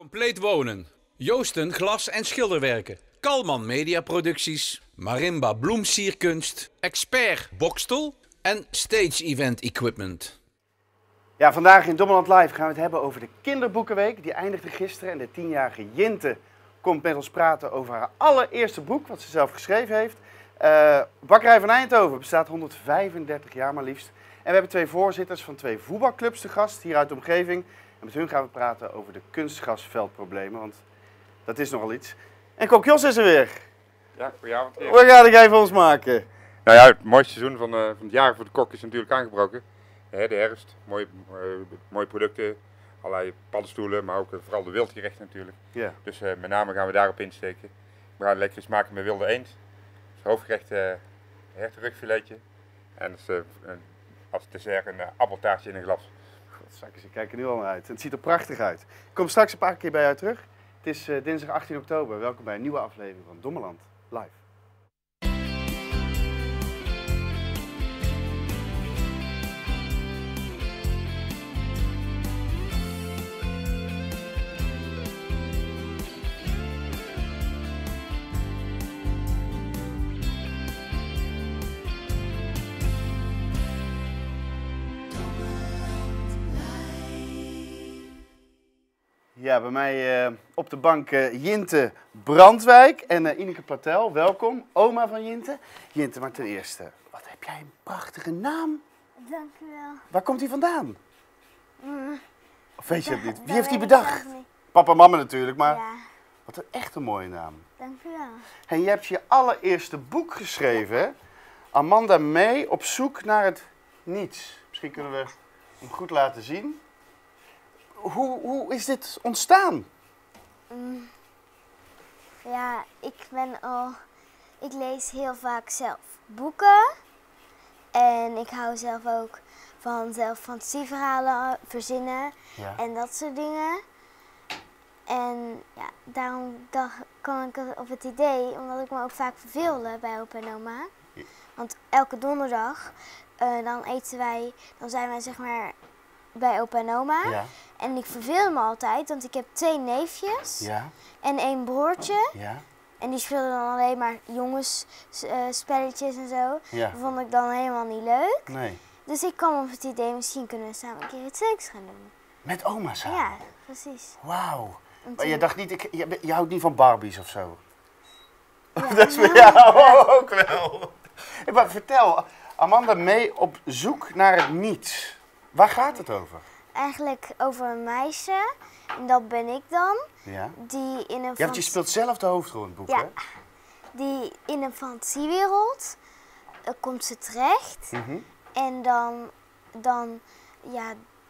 Compleet Wonen, Joosten Glas- en Schilderwerken, Kalman Mediaproducties, Marimba Bloemsierkunst, Expert Bokstel en Stage Event Equipment. Ja, vandaag in Dommeland Live gaan we het hebben over de Kinderboekenweek. Die eindigde gisteren en de 10-jarige Jinte komt met ons praten over haar allereerste boek, wat ze zelf geschreven heeft. Bakkerij van Eindhoven bestaat 135 jaar maar liefst. En we hebben twee voorzitters van twee voetbalclubs te gast hier uit de omgeving. En met hun gaan we praten over de kunstgrasveldproblemen, want dat is nogal iets. En Kok Jos is er weer. Ja, goedenavond. Wat ga jij voor ons maken? Nou ja, het mooiste seizoen van het jaar voor de kok is natuurlijk aangebroken. De herfst, mooie producten, allerlei paddenstoelen, maar ook vooral de wildgerechten natuurlijk. Ja. Dus met name gaan we daarop insteken. We gaan lekker eens maken met wilde eend. Als hoofdgerecht hertenrugfiletje. En als dessert een appeltaartje in een glas. Godzakkers, ik kijk er nu al naar uit. Het ziet er prachtig uit. Ik kom straks een paar keer bij jou terug. Het is dinsdag 18 oktober. Welkom bij een nieuwe aflevering van Dommeland Live. Ja, bij mij op de bank Jinte Brandwijk en Ineke Platel. Welkom, oma van Jinte. Jinte, maar ten eerste, wat heb jij een prachtige naam. Dank u wel. Waar komt die vandaan? Of weet je het niet? Wie Dat heeft die weet ik bedacht? zelf niet. Papa en mama natuurlijk, maar Ja, wat een echt een mooie naam. dank u wel. En je hebt je allereerste boek geschreven, hè? Amanda May op zoek naar het niets. Misschien kunnen we hem goed laten zien. Hoe is dit ontstaan? Ja, ik lees heel vaak zelf boeken. En ik hou zelf ook van zelf fantasieverhalen verzinnen Ja. en dat soort dingen. En ja, daarom kwam ik op het idee, omdat ik me ook vaak verveelde bij opa en oma. Want elke donderdag, dan zijn wij zeg maar bij opa en oma. Ja, En ik verveel me altijd, want ik heb twee neefjes ja, en één broertje. ja, En die speelden dan alleen maar jongensspelletjes en zo. ja. Dat vond ik dan helemaal niet leuk. Nee. Dus ik kwam op het idee, misschien kunnen we samen een keer iets leuks gaan doen. Met oma samen? Ja, precies. Wauw. En Maar je toen- dacht niet, je houdt niet van Barbies of zo? Ja. Dat is bij jou ook wel. Maar vertel, Amanda May op zoek naar het niets. Waar gaat het over? Eigenlijk over een meisje, en dat ben ik dan, Ja. die in een, Ja, want je speelt zelf de hoofdrol in het boek, Ja. hè? die in een fantasiewereld komt ze terecht. Mhm. En dan ja,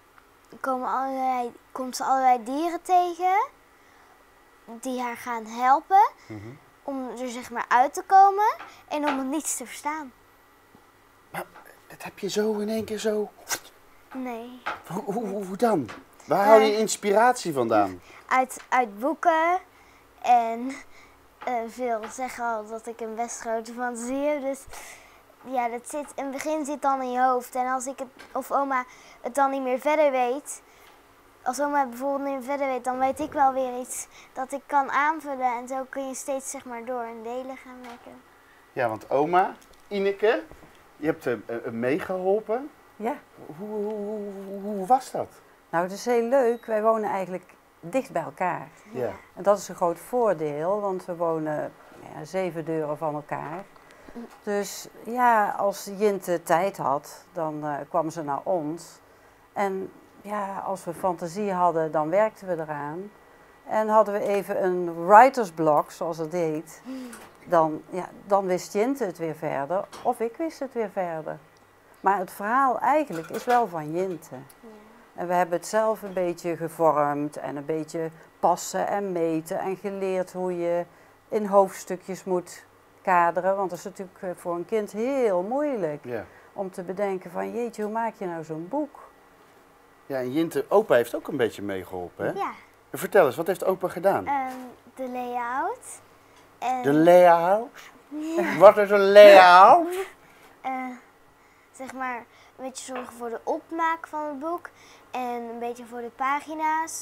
komt ze allerlei dieren tegen die haar gaan helpen Mhm. om er zeg maar uit te komen en om het niets te verstaan. Maar dat heb je zo in één keer zo... Nee. Hoe dan? Waar haal je inspiratie vandaan? Uit boeken en veel zeggen al dat ik een best grote fantasie heb. Dus ja, dat zit, in het begin zit dan in je hoofd. En als ik het, of oma het dan niet meer verder weet, als oma bijvoorbeeld niet meer verder weet, dan weet ik wel weer iets dat ik kan aanvullen. En zo kun je steeds zeg maar door in delen gaan werken. Ja, want oma, Ineke, je hebt meegeholpen. Ja, Hoe was dat? nou het is heel leuk. Wij wonen eigenlijk dicht bij elkaar. Ja. En dat is een groot voordeel, want we wonen 7 deuren van elkaar. Dus ja, als Jinte tijd had, dan kwam ze naar ons. En ja, als we fantasie hadden, dan werkten we eraan. En hadden we even een writersblok, zoals het heet, dan wist Jinte het weer verder, of ik wist het weer verder. Maar het verhaal eigenlijk is wel van Jinte. En we hebben het zelf een beetje gevormd en een beetje passen en meten en geleerd hoe je in hoofdstukjes moet kaderen. Want dat is natuurlijk voor een kind heel moeilijk Ja. om te bedenken van jeetje, hoe maak je nou zo'n boek? Ja, en Jinte, opa heeft ook een beetje meegeholpen, hè? Ja, Vertel eens, wat heeft opa gedaan? de layout. En, De layout? Wat is een layout? zeg maar een beetje zorgen voor de opmaak van het boek. En een beetje voor de pagina's.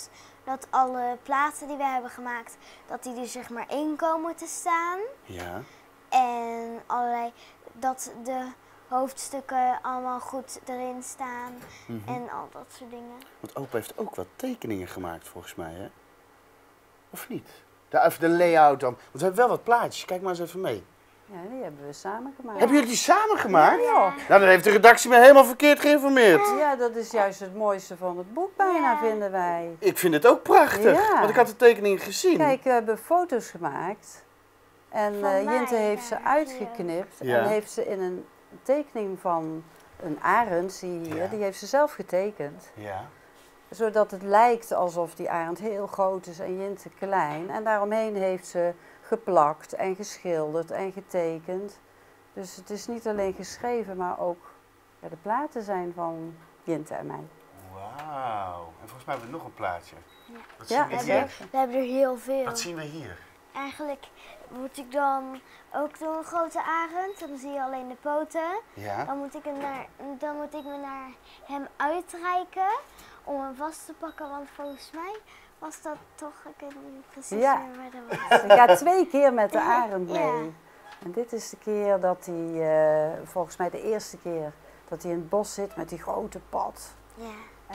dat alle platen die we hebben gemaakt, dat die er zeg maar in komen te staan. Ja. En dat de hoofdstukken allemaal goed erin staan en al dat soort dingen. Want opa heeft ook wat tekeningen gemaakt volgens mij, hè? Of niet? Even de layout dan. Want we hebben wel wat plaatjes. Kijk maar eens even mee. Ja, die hebben we samen gemaakt. Hebben jullie die samen gemaakt? Ja. Nou, dan heeft de redactie me helemaal verkeerd geïnformeerd. Ja, dat is juist het mooiste van het boek bijna, Ja. vinden wij. Ik vind het ook prachtig. Ja. Want ik had de tekeningen gezien. Kijk, we hebben foto's gemaakt. En Van mij, Jinte heeft ze ja. uitgeknipt Ja. en heeft ze in een tekening van een arend, zie je hier, Ja. die heeft ze zelf getekend. Ja. Zodat het lijkt alsof die arend heel groot is en Jinte klein. En daaromheen heeft ze geplakt en geschilderd en getekend. Dus het is niet alleen geschreven, maar ook de platen zijn van Jinte en mij. Wauw. En volgens mij hebben we nog een plaatje. Ja. Wat Ja, zien we zeker. hier? We hebben er heel veel. Wat zien we hier? Eigenlijk moet ik dan ook door een grote arend, dan zie je alleen de poten. Ja. Dan moet ik me naar hem uitreiken om hem vast te pakken, want volgens mij was dat toch, ik weet niet precies Ja. meer waar dat was. Ik ga 2 keer met de arend mee. Ja. En dit is de keer dat hij, volgens mij de eerste keer, dat hij in het bos zit met die grote pad. Ja.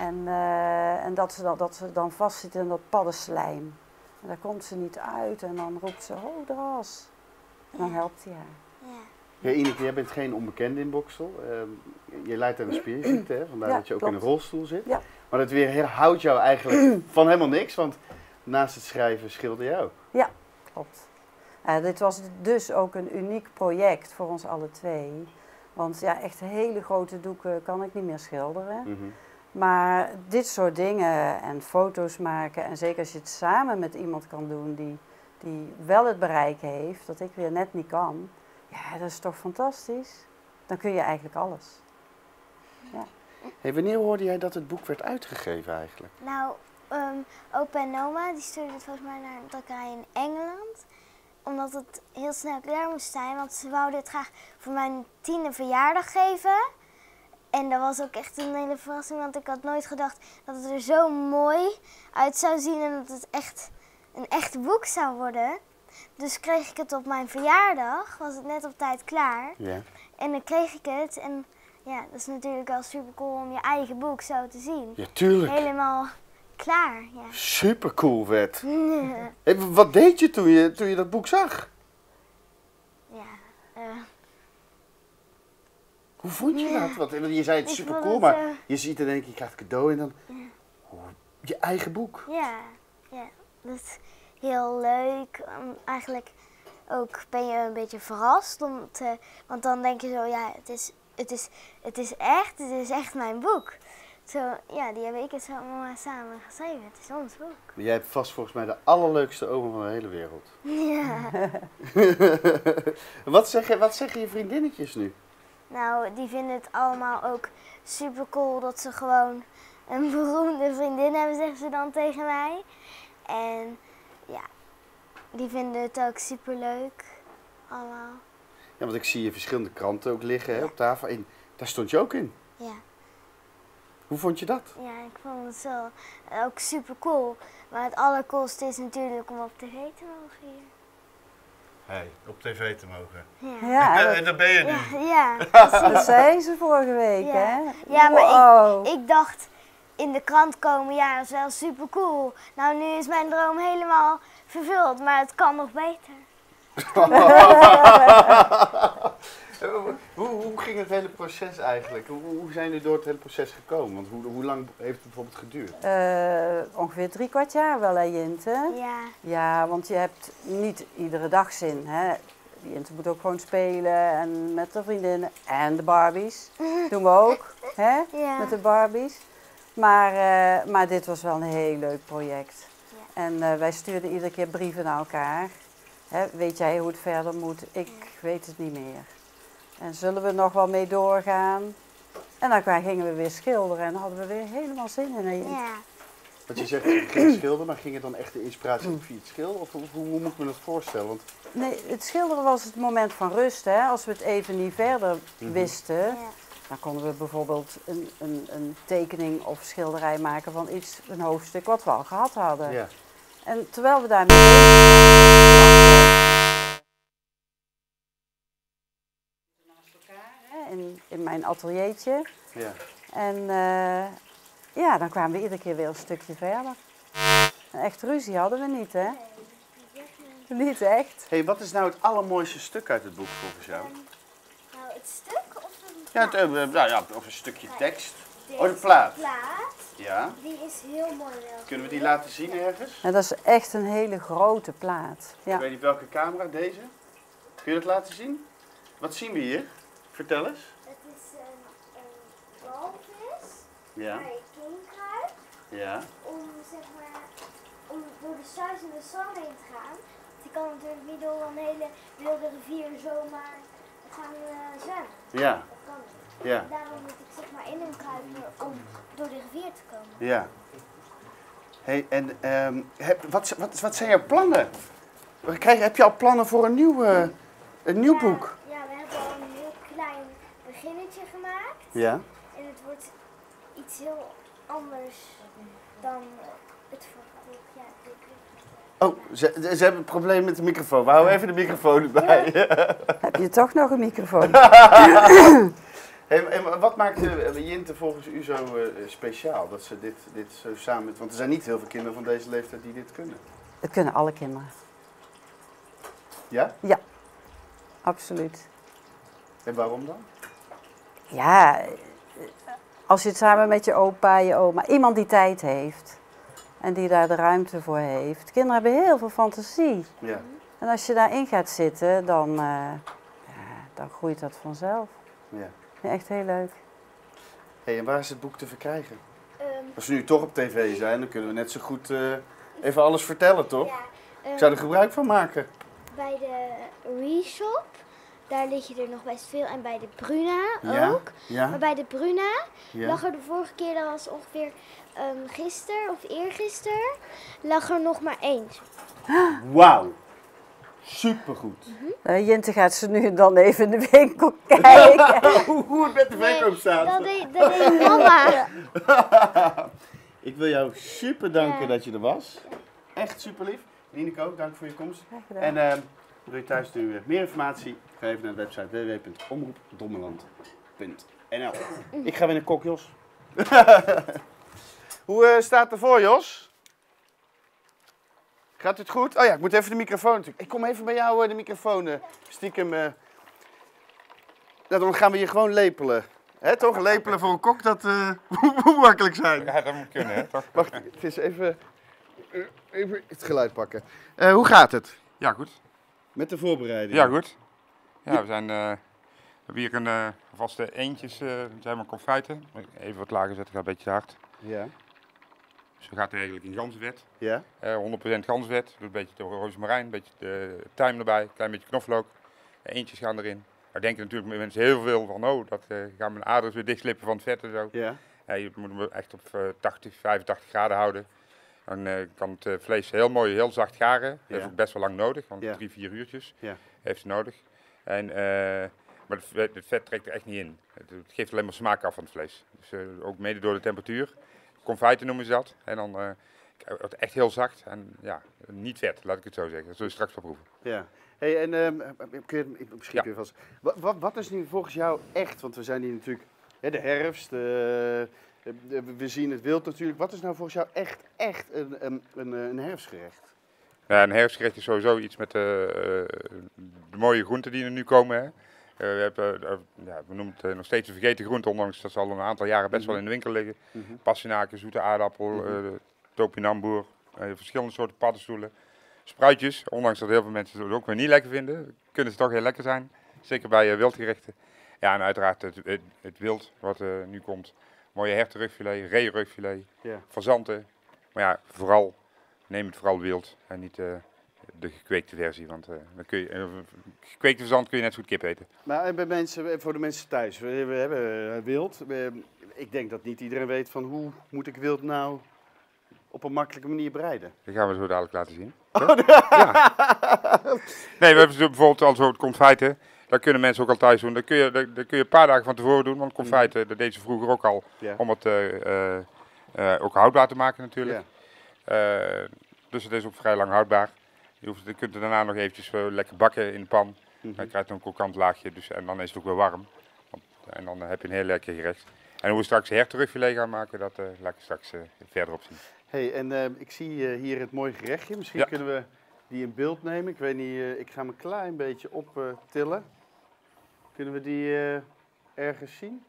En dat ze dan vastzit in dat paddenslijm. En daar komt ze niet uit en dan roept ze, oh, dras. En dan helpt hij haar. Ja. Ja, Ineke, jij bent geen onbekende in Boxtel. Je lijdt aan een spierziekte, hè? Vandaar Ja, dat je ook klopt. in een rolstoel zit. Ja. Maar dat weerhoudt jou eigenlijk van helemaal niks, want naast het schrijven schilder je ook. Ja, klopt. Dit was dus ook een uniek project voor ons alle twee. Want ja, echt hele grote doeken kan ik niet meer schilderen. Mhm. Maar dit soort dingen en foto's maken, en zeker als je het samen met iemand kan doen die wel het bereik heeft, dat ik weer net niet kan, ja, dat is toch fantastisch. Dan kun je eigenlijk alles. Hey, wanneer hoorde jij dat het boek werd uitgegeven eigenlijk? Nou, opa en oma die stuurden het volgens mij naar een drukkerij in Engeland. Omdat het heel snel klaar moest zijn, want ze wouden het graag voor mijn 10e verjaardag geven. En dat was ook echt een hele verrassing, want ik had nooit gedacht dat het er zo mooi uit zou zien en dat het echt een echt boek zou worden. Dus kreeg ik het op mijn verjaardag, was het net op tijd klaar. Ja. En dan kreeg ik het en ja, dat is natuurlijk wel super cool om je eigen boek zo te zien. Ja, tuurlijk. Helemaal klaar, ja. Super cool, vet. Hey, wat deed je toen je dat boek zag? Ja, Hoe vond je dat? Want je zei het Ik super vond cool, het, maar je ziet en denk je krijgt een cadeau en dan je eigen boek. ja, dat is heel leuk. Eigenlijk ook ben je een beetje verrast, want dan denk je zo, ja, het is echt mijn boek. Zo, ja, die hebben ik en zo mama samen geschreven. Het is ons boek. Jij hebt vast volgens mij de allerleukste ogen van de hele wereld. Ja. Wat zeggen je vriendinnetjes nu? Nou, die vinden het allemaal ook super cool dat ze gewoon een beroemde vriendin hebben, zeggen ze dan tegen mij. En ja, die vinden het ook super leuk. Allemaal. Ja, want ik zie je verschillende kranten ook liggen hè, op tafel. En daar stond je ook in. Ja. Hoe vond je dat? Ja, ik vond het zo ook super cool. Maar het allercoolste is natuurlijk om op tv te mogen hier. Hey, op tv te mogen. Ja, Ja, daar ben je ja, precies. dat zei ze vorige week, Ja. hè? Ja, maar Wow. ik dacht in de krant komen, ja, dat is wel super cool. Nou, nu is mijn droom helemaal vervuld, maar het kan nog beter. Hoe ging het hele proces eigenlijk? Hoe zijn jullie door het hele proces gekomen? Want hoe lang heeft het bijvoorbeeld geduurd? Ongeveer 3/4 jaar wel, hè, Jinte? Ja, Ja, want je hebt niet iedere dag zin, hè? Jinte moet ook gewoon spelen en met de vriendinnen en de Barbies. Doen we ook, hè? Ja. Met de Barbies. Maar dit was wel een heel leuk project. Ja. En wij stuurden iedere keer brieven naar elkaar. Hè, weet jij hoe het verder moet? Ik weet het niet meer. En zullen we nog wel mee doorgaan? En dan gingen we weer schilderen en dan hadden we weer helemaal zin in. Hè, Jinte? ja. Want je zegt, je ging schilderen, maar ging het dan echt de inspiratie ook via het schilderen? Of hoe moet ik me dat voorstellen? Want, Nee, het schilderen was het moment van rust. Hè? Als we het even niet verder wisten, Ja. Dan konden we bijvoorbeeld een tekening of schilderij maken van iets, een hoofdstuk wat we al gehad hadden. Ja. En terwijl we daarmee bezig waren, naast elkaar, hè, in mijn ateliertje. Ja. En ja, dan kwamen we iedere keer weer een stukje verder. En echt ruzie hadden we niet, hè? Niet echt. Hey, wat is nou het allermooiste stuk uit het boek volgens jou? Nou, het stuk of een Ja, plaat? of een stukje tekst. Oh, de plaat. plaat, Ja. die is heel mooi wel. Kunnen we die laten zien ergens? En dat is echt een hele grote plaat. Ik Ja. weet niet welke camera, deze. Kun je dat laten zien? Wat zien we hier? Vertel eens. Het is een walvis Ja. waar je kin kruipt Ja. om, zeg maar, om door de suizende zand heen te gaan. Die kan natuurlijk niet door een hele wilde rivier zomaar gaan zwemmen. Ja. Dat kan niet. Ja. Daarom moet ik zeg maar in hem kruipen om door de rivier te komen. Ja. Hey, en wat zijn jouw plannen? Heb je al plannen voor een nieuw boek? Ja, we hebben al een heel klein beginnetje gemaakt. Ja. En het wordt iets heel anders dan het vorige boek. Ja, Oh, ze hebben een probleem met de microfoon. We houden even de microfoon erbij. Heb je toch nog een microfoon? Hey, en wat maakt Jinte volgens u zo speciaal? Dat ze dit zo samen... Want er zijn niet heel veel kinderen van deze leeftijd die dit kunnen. Het kunnen alle kinderen. Ja? Ja, absoluut. En waarom dan? Ja, als je het samen met je opa, je oma, iemand die tijd heeft en die daar de ruimte voor heeft. Kinderen hebben heel veel fantasie. Ja. En als je daarin gaat zitten, dan groeit dat vanzelf. Ja. Ja, echt heel leuk. Hey, en waar is het boek te verkrijgen? Als we nu toch op tv zijn, dan kunnen we net zo goed even alles vertellen, toch? ja, Ik zou er gebruik van maken. bij de Reshop, daar lig je er nog best veel. En bij de Bruna Ja? ook. Maar Ja? bij de Bruna Ja? lag er de vorige keer, dat was ongeveer gisteren of eergisteren, lag er nog maar één. Wauw. Supergoed. Jinte gaat ze nu en dan even in de winkel kijken. Hoe het met de verkoop staat. Dat deed mama. Ik wil jou super danken Ja. dat je er was. Echt super lief. Nieneke ook, dank voor je komst. Graag gedaan. En wil je thuis nu meer informatie? Ga even naar de website www.omroepdommeland.nl. Ik ga weer naar Kok Jos. Hoe staat het ervoor, Jos? Gaat het goed? Oh ja, ik moet even de microfoon natuurlijk. Ik kom even bij jou de microfoon stiekem. Dan gaan we hier gewoon lepelen. Hè, toch? Lepelen voor een kok, dat moet makkelijk zijn. Ja, dat moet kunnen, hè, toch? Wacht, het is even het geluid pakken. Hoe gaat het Ja, goed. met de voorbereiding? Ja, goed. Ja, we hebben hier een vaste eentjes, zijn maar confijten. Even wat lager zetten, gaat een beetje te hard. Ja. Dus we gaat eigenlijk in ganzenvet. Ja? 100% ganzenvet. Doe een beetje de rozemarijn, een beetje de thyme erbij, een klein beetje knoflook. Eentjes gaan erin. Daar denken natuurlijk mensen heel veel van, oh, dat gaan mijn aders weer dichtslippen van het vet en zo. Ja. Je moet hem echt op 80, 85 graden houden. Dan kan het vlees heel mooi, heel zacht garen. Dat is Ja. ook best wel lang nodig, want Ja. 3-4 uurtjes Ja. heeft het nodig. En, maar het vet trekt er echt niet in. Het geeft alleen maar smaak af van het vlees. Dus ook mede door de temperatuur. Confijten noemen ze dat. En dan wordt het echt heel zacht en ja, niet vet, laat ik het zo zeggen. Dat zul je straks wel proeven. Ja. Hey, en misschien Ja. kun je vast. Wat is nu volgens jou echt? Want we zijn hier natuurlijk de herfst. We zien het wild natuurlijk. Wat is nou volgens jou echt een herfstgerecht? Ja, een herfstgerecht is sowieso iets met de mooie groenten die er nu komen. Hè. We noemen het nog steeds een vergeten groente, ondanks dat ze al een aantal jaren best wel in de winkel liggen. Pastinaken, zoete aardappel, topinambour, verschillende soorten paddenstoelen. Spruitjes, ondanks dat heel veel mensen het ook weer niet lekker vinden, kunnen ze toch heel lekker zijn. Zeker bij wildgerechten. Ja, en uiteraard het wild wat nu komt. Mooie hertenrugfilet, reeënrugfilet, Ja. fazanten. Maar ja, neem het vooral wild en niet de gekweekte versie. Want dan kun je, gekweekte fazant kun je net zo goed kip eten. Maar voor de mensen thuis, we hebben wild. Ik denk dat niet iedereen weet van hoe moet ik wild nou op een makkelijke manier bereiden. Dat gaan we zo dadelijk laten zien. Ja. Nee, we hebben bijvoorbeeld al zo het confijten. Dat kunnen mensen ook al thuis doen. Dat kun je een paar dagen van tevoren doen, want confijt, dat deed ze vroeger ook al, om het ook houdbaar te maken natuurlijk. Dus het is ook vrij lang houdbaar. Je kunt het daarna nog eventjes lekker bakken in de pan. Dan krijg je een krokant laagje en dan is het ook weer warm. En dan heb je een heel lekker gerecht. En hoe we straks herterugfilet gaan maken, dat laat ik straks verderop zien. Hey, en ik zie hier het mooie gerechtje. Misschien kunnen we die in beeld nemen. Ik weet niet, ik ga hem een klein beetje optillen. Kunnen we die ergens zien?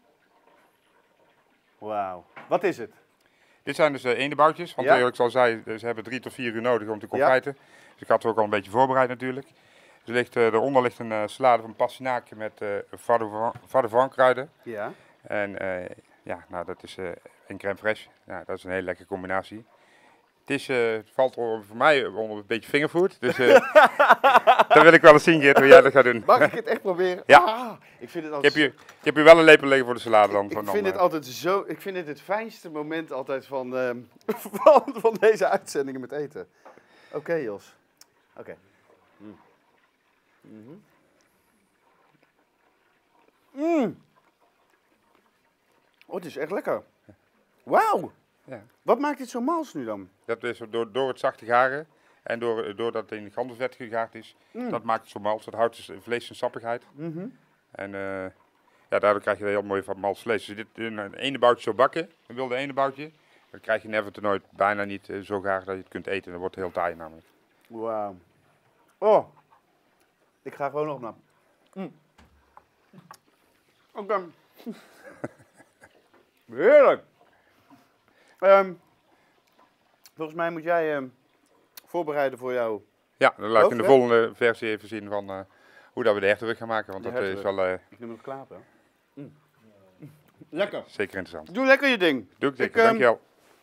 Wauw. Wat is het? Dit zijn dus eendenboutjes, want zoals ik al zei, ze hebben 3 tot 4 uur nodig om te confijten. Dus ik had het ook al een beetje voorbereid natuurlijk. Daaronder ligt een salade van pastinaak met vadevin kruiden. Ja. En nou, dat is een crème fraîche. Ja, dat is een hele lekkere combinatie. Het valt voor mij onder een beetje fingerfood. Dus dan wil ik wel eens zien, Geert, hoe jij dat gaat doen. Mag ik het echt proberen? Ja. Ah, ik vind het altijd je hebt hier wel een lepel liggen voor de salade dan. Ik vind het altijd zo. Ik vind het fijnste moment altijd van deze uitzendingen met eten. Oké, Jos. Oké. Oh, het is echt lekker. Wauw. Ja. Wat maakt dit zo mals nu dan? Dat is door het zachte garen en doordat het in ganzenvet gegaard is, dat maakt het zo mals. Dat houdt het vlees zijn sappigheid. En daardoor krijg je een heel mooi van mals vlees. Als je dit een eendenboutje zou bakken, een wilde eendenboutje, dan krijg je never nooit bijna niet zo gaar dat je het kunt eten. Dan wordt het heel taai namelijk. Wauw. Oh. Ik ga gewoon nog naar. Oké. Heerlijk. Volgens mij moet jij voorbereiden voor jou. Ja, dan laat ik in de volgende versie even zien van hoe dat we de hertenrug gaan maken. Want dat is wel... Ik neem nog klaar, hè. Lekker. Zeker interessant. Doe lekker je ding. Doe ik zeker, dankjewel.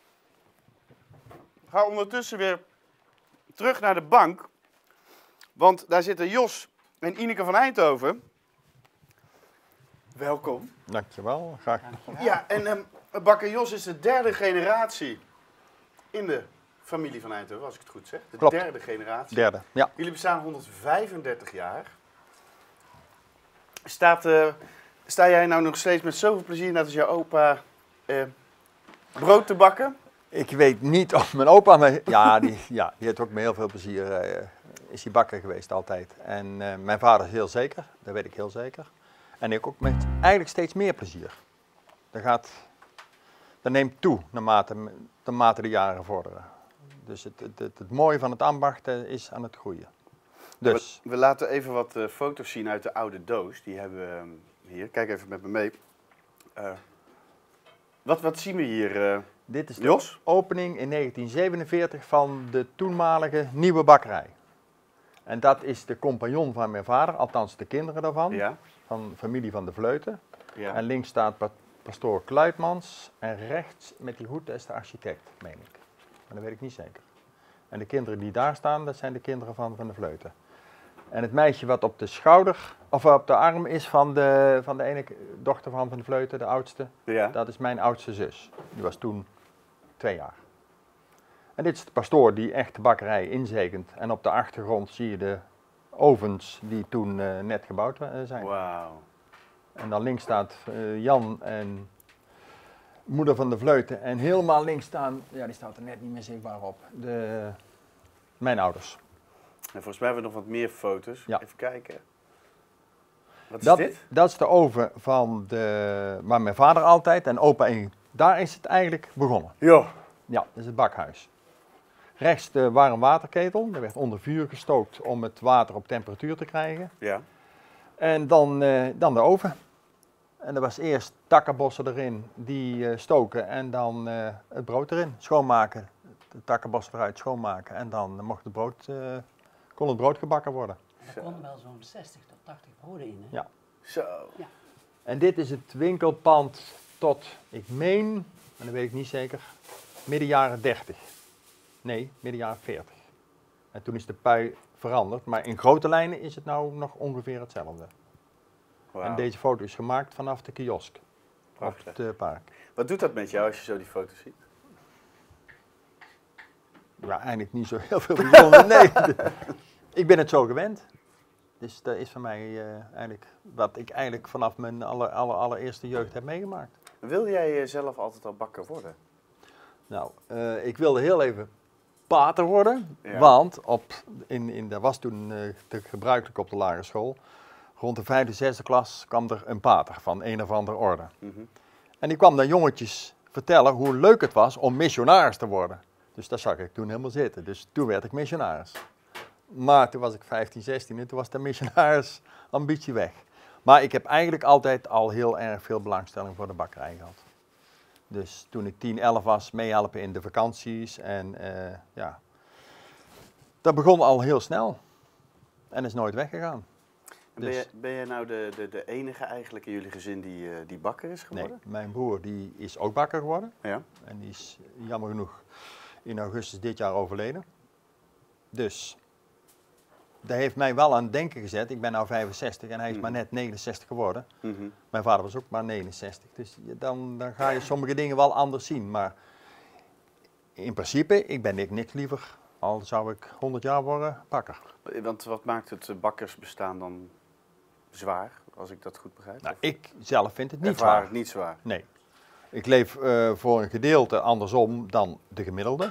Ga ondertussen weer terug naar de bank. Want daar zitten Jos en Ineke van Eindhoven. Welkom. Dankjewel, graag. Ja, en bakker Jos is de derde generatie in de familie van Eindhoven, als ik het goed zeg. De Klopt. derde generatie. Derde, ja. Jullie bestaan 135 jaar. Sta jij nou nog steeds met zoveel plezier, net als jouw opa, brood te bakken? Ik weet niet of mijn opa me... Ja, die heeft ook met heel veel plezier, is hij bakker geweest altijd. En mijn vader is heel zeker, dat weet ik heel zeker. En ik ook met eigenlijk steeds meer plezier. Dat neemt toe naarmate de jaren vorderen. Dus het mooie van het ambacht is aan het groeien. Dus. We laten even wat foto's zien uit de oude doos. Die hebben we hier. Kijk even met me mee. Wat zien we hier, Dit is de Jos? opening in 1947 van de toenmalige nieuwe bakkerij. En dat is de compagnon van mijn vader, althans de kinderen daarvan. Ja. Van de familie van de Vleuten. Ja. En links staat pastoor Kluitmans en rechts met die hoed is de architect, meen ik. Maar dat weet ik niet zeker. En de kinderen die daar staan, dat zijn de kinderen van de Vleuten. En het meisje wat op de schouder, of op de arm is van de ene dochter van de Vleuten, de oudste, Ja. dat is mijn oudste zus. Die was toen 2 jaar. En dit is de pastoor die echt de bakkerij inzegent. En op de achtergrond zie je de ovens die toen net gebouwd zijn. Wauw. En dan links staat Jan en moeder van de Vleuten. En helemaal links staan, ja die staat er net niet meer zichtbaar op, mijn ouders. En volgens mij hebben we nog wat meer foto's. Ja. Even kijken. Wat is dit? Dat is de oven waar mijn vader altijd en opa in. Daar is het eigenlijk begonnen. Ja. Ja, dat is het bakhuis. Rechts de warm waterketel. Er werd onder vuur gestookt om het water op temperatuur te krijgen. Ja. En dan de oven. En er was eerst takkenbossen erin, die stoken en dan het brood erin. Schoonmaken, de takkenbossen eruit schoonmaken en dan kon het brood gebakken worden. Er konden wel zo'n 60 tot 80 broden in. Hè? Ja. Zo. Ja. En dit is het winkelpand tot, ik meen, maar dat weet ik niet zeker, midden jaren 30. Nee, midden jaren 40. En toen is de pui veranderd, maar in grote lijnen is het nou nog ongeveer hetzelfde. Wauw. En deze foto is gemaakt vanaf de kiosk Prachtig. op het park. Wat doet dat met jou als je zo die foto's ziet? Ja, eigenlijk niet zo heel veel bijzonder. Nee, ik ben het zo gewend. Het Dus dat is voor mij eigenlijk wat ik eigenlijk vanaf mijn allereerste jeugd heb meegemaakt. Wil jij zelf altijd al bakker worden? Nou, ik wilde heel even pater worden, Ja. want dat was toen gebruikelijk op de lagere school. Rond de 5e, 6e klas kwam er een pater van een of andere orde. En die kwam dan jongetjes vertellen hoe leuk het was om missionaris te worden. Dus daar zag ik toen helemaal zitten. Dus toen werd ik missionaris. Maar toen was ik 15, 16 en toen was de missionarisambitie weg. Maar ik heb eigenlijk altijd al heel erg veel belangstelling voor de bakkerij gehad. Dus toen ik 10, 11 was, meehelpen in de vakanties en ja, dat begon al heel snel en is nooit weggegaan. Dus, Ben jij nou de enige eigenlijk in jullie gezin die bakker is nee, geworden? mijn broer die is ook bakker geworden Ja. en die is jammer genoeg in augustus dit jaar overleden. Dus dat heeft mij wel aan het denken gezet. Ik ben nu 65 en hij is maar net 69 geworden. Mijn vader was ook maar 69. Dus dan ga je sommige dingen wel anders zien. Maar in principe, ik ben niks liever. Al zou ik 100 jaar worden, bakker. Want wat maakt het bakkersbestaan dan zwaar, als ik dat goed begrijp? Nou, ik zelf vind het niet Ervaar zwaar. het niet zwaar. Nee. Ik leef voor een gedeelte andersom dan de gemiddelde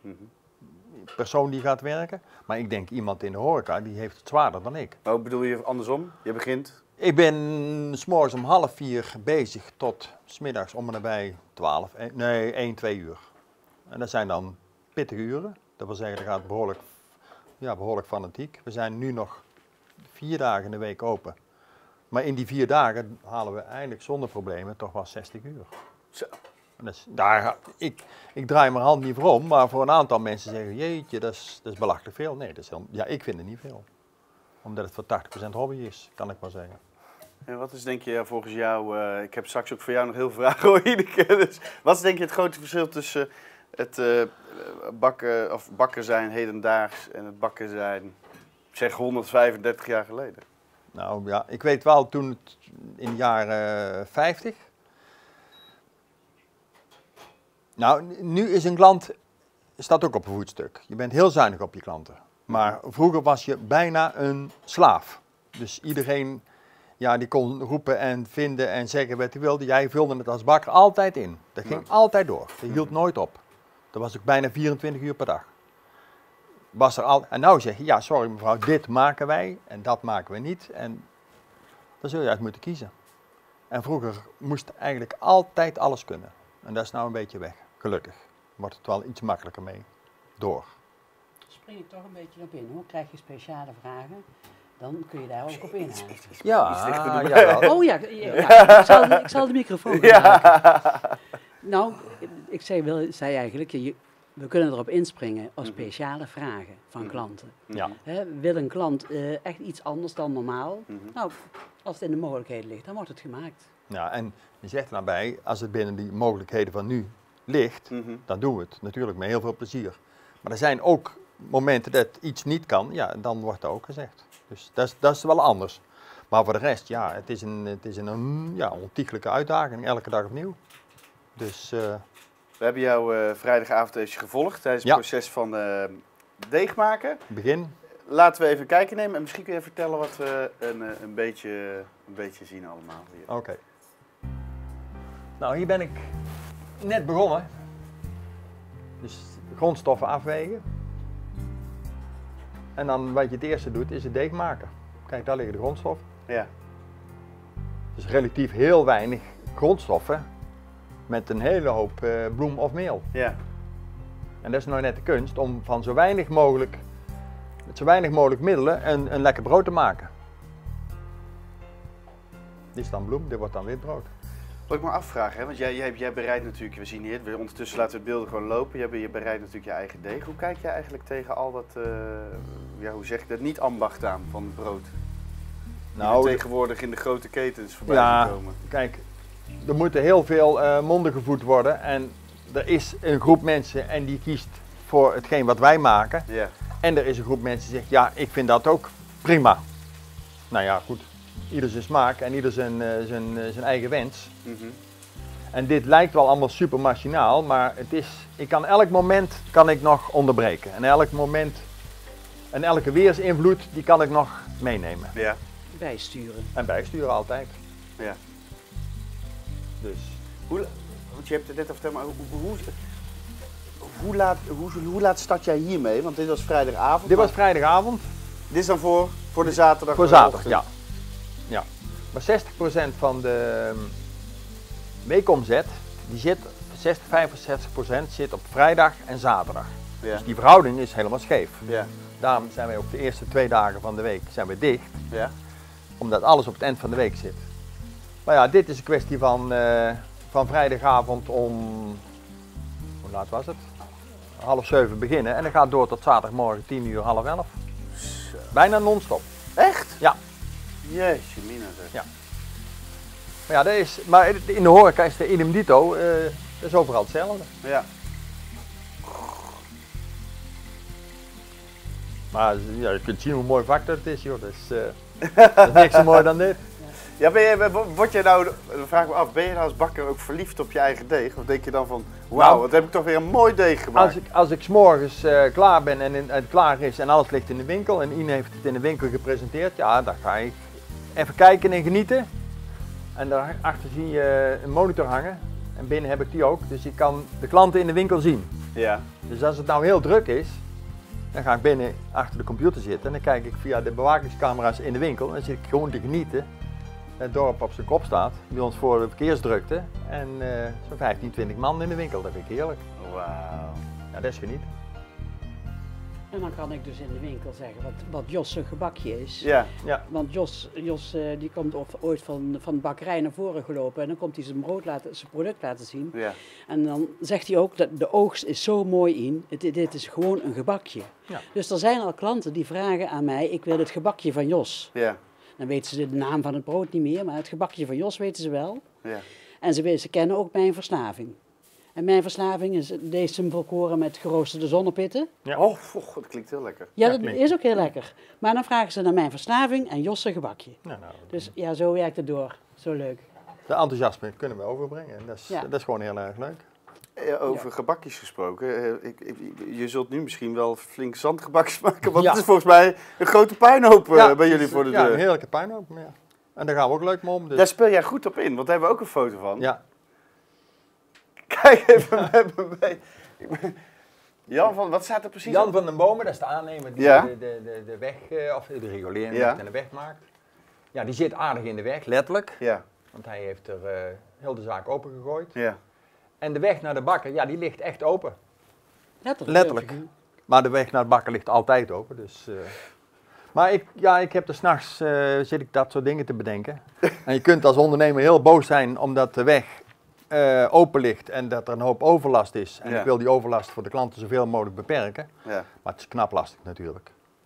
persoon die gaat werken. Maar ik denk iemand in de horeca, die heeft het zwaarder dan ik. Maar hoe bedoel je andersom? Je begint? Ik ben 's morgens om 3:30 bezig tot 's middags om en nabij 1, 2 uur. En dat zijn dan pittige uren. Dat wil zeggen, dat gaat behoorlijk fanatiek. We zijn nu nog 4 dagen in de week open. Maar in die 4 dagen halen we eigenlijk zonder problemen toch wel 60 uur. Zo. Dus ik draai mijn hand niet voor om, maar voor een aantal mensen zeggen, jeetje, dat is belachelijk veel. Nee, ja, ik vind het niet veel. Omdat het voor 80% hobby is, kan ik maar zeggen. En wat is denk je volgens jou, ik heb straks ook voor jou nog heel veel vragen hoor, Ineke. Dus wat is denk je het grote verschil tussen het bakker zijn hedendaags en het bakker zijn, zeg 135 jaar geleden? Nou ja, ik weet wel toen het in de jaren 50. Nou, nu is een klant, staat ook op een voetstuk. Je bent heel zuinig op je klanten. Maar vroeger was je bijna een slaaf. Dus iedereen die kon roepen en vinden en zeggen wat hij wilde. Jij vulde het als bakker altijd in. Dat ging altijd door. Dat hield nooit op. Dat was ook bijna 24 uur per dag. En nou zeg je, ja sorry mevrouw, dit maken wij en dat maken we niet. En dan zul je uit moeten kiezen. En vroeger moest eigenlijk altijd alles kunnen. En dat is nou een beetje weg. Gelukkig wordt het wel iets makkelijker mee. Door. Spring ik toch een beetje op in. Hoe krijg je speciale vragen? Dan kun je daar ook op inhaken. Ja. Oh ja, ik zal de microfoon gebruiken. Nou, ik zei eigenlijk, we kunnen erop inspringen op speciale vragen van klanten. Ja. Wil een klant echt iets anders dan normaal? Nou, als het in de mogelijkheden ligt, dan wordt het gemaakt. Ja, en je zegt er nou bij, als het binnen die mogelijkheden van nu ligt, dan doen we het natuurlijk met heel veel plezier. Maar er zijn ook momenten dat iets niet kan, ja, dan wordt dat ook gezegd. Dus dat is wel anders. Maar voor de rest, ja, het is een ontiegelijke uitdaging, elke dag opnieuw. Dus, we hebben jou vrijdagavond even gevolgd tijdens het proces van deeg maken. Begin. Laten we even een kijkje nemen en misschien kun je vertellen wat we een beetje zien allemaal hier. Oké. Nou, hier ben ik net begonnen. Dus de grondstoffen afwegen. En dan wat je het eerste doet, is het deeg maken. Kijk, daar liggen de grondstoffen. Ja. Dus relatief heel weinig grondstoffen met een hele hoop bloem of meel. Ja. En dat is nou net de kunst om van met zo weinig mogelijk middelen een lekker brood te maken. Dit is dan bloem, dit wordt dan wit brood. Wat ik me afvraag, hè, want jij bereidt natuurlijk, we zien hier, ondertussen laten we het beelden gewoon lopen, je bereidt natuurlijk je eigen deeg. Hoe kijk jij eigenlijk tegen al dat, hoe zeg ik dat, niet ambacht aan van brood? Nou, tegenwoordig in de grote ketens voorbij komen. Kijk, er moeten heel veel monden gevoed worden en er is een groep mensen en die kiest voor hetgeen wat wij maken. Ja. En er is een groep mensen die zegt, ja, ik vind dat ook prima. Nou ja, goed. Ieder zijn smaak en ieder zijn eigen wens. En dit lijkt wel allemaal super machinaal, maar het is, elk moment kan ik nog onderbreken. En elk moment En elke weersinvloed, die kan ik nog meenemen. Ja. Bijsturen. En bijsturen altijd. Ja. Dus. Want je hebt het net al verteld, maar hoe laat start jij hiermee? Want dit was vrijdagavond. Dit was vrijdagavond. Dit is dan voor de zaterdag? Voor zaterdag, ja. Maar 60% van de weekomzet, die zit, 65% zit op vrijdag en zaterdag. Ja. Dus die verhouding is helemaal scheef. Ja. Daarom zijn wij ook de eerste 2 dagen van de week zijn we dicht. Ja. Omdat alles op het eind van de week zit. Maar ja, dit is een kwestie van vrijdagavond om, hoe laat was het? 6:30 beginnen en dan gaat door tot zaterdagmorgen 10:00, 10:30. Bijna non-stop. Echt? Ja. Jeetje, mina zeg. Ja. Maar in de horeca is de idem dito, dat is overal hetzelfde. Ja. Maar ja, je kunt zien hoe mooi vak dat is, joh. Dat is niks zo mooi dan dit. Ja, word je nou, dan vraag ik me af, ben je nou als bakker ook verliefd op je eigen deeg? Of denk je dan van, wauw, Nou, wat heb ik toch weer een mooi deeg gemaakt? Als ik 's morgens klaar ben en het klaar is en alles ligt in de winkel en Ine heeft het in de winkel gepresenteerd, ja, dan ga ik even kijken en genieten. En daarachter zie je een monitor hangen en binnen heb ik die ook, dus ik kan de klanten in de winkel zien. Ja. Dus als het nou heel druk is, dan ga ik binnen achter de computer zitten en dan kijk ik via de bewakingscamera's in de winkel en dan zit ik gewoon te genieten. Het dorp op zijn kop staat, bij ons voor de verkeersdrukte en zo'n 15, 20 man in de winkel, dat vind ik heerlijk. Wauw. Ja, dat is genieten. En dan kan ik dus in de winkel zeggen wat Jos zijn gebakje is. Ja. Ja. Want Jos die komt ooit van de bakkerij naar voren gelopen en dan komt hij zijn product laten zien. Ja. En dan zegt hij ook dat de oogst is zo mooi in, dit is gewoon een gebakje. Ja. Dus er zijn al klanten die vragen aan mij, ik wil het gebakje van Jos. Ja. Dan weten ze de naam van het brood niet meer, maar het gebakje van Jos weten ze wel. Ja. En ze kennen ook mijn verslaving. En mijn verslaving is deze volkoren met geroosterde zonnepitten. Ja. Oh, dat klinkt heel lekker. Ja, Ja, dat klinkt. is ook heel lekker. Maar dan vragen ze naar mijn verslaving en Jos zijn gebakje. Nou, Dus ja, zo werkt het door. Zo leuk. de enthousiasme kunnen we overbrengen en Ja. dat is gewoon heel erg leuk. Over gebakjes gesproken, je zult nu misschien wel flink zandgebakjes maken, want Ja. het is volgens mij een grote puinhoop bij jullie voor de Ja, een deur. heerlijke puinhoop. Ja. En daar gaan we ook leuk mee om. Dus. Daar speel jij goed op in, want daar hebben we ook een foto van. Ja. Kijk even met me mee. Jan, wat staat er precies Jan op? van den Bomen, dat is de aannemer die Ja. de weg, of de regulering Ja. maakt en de weg maakt. Ja, die zit aardig in de weg, letterlijk. Ja, Want hij heeft er heel de zaak opengegooid. ja. En de weg naar de bakker, ja, die ligt echt open. Letterlijk. Maar de weg naar de bakker ligt altijd open. Dus, maar ik heb er s'nachts zit ik dat soort dingen te bedenken. En je kunt als ondernemer heel boos zijn omdat de weg open ligt en dat er een hoop overlast is. En Ja. ik wil die overlast voor de klanten zoveel mogelijk beperken. Ja. Maar het is knap lastig natuurlijk.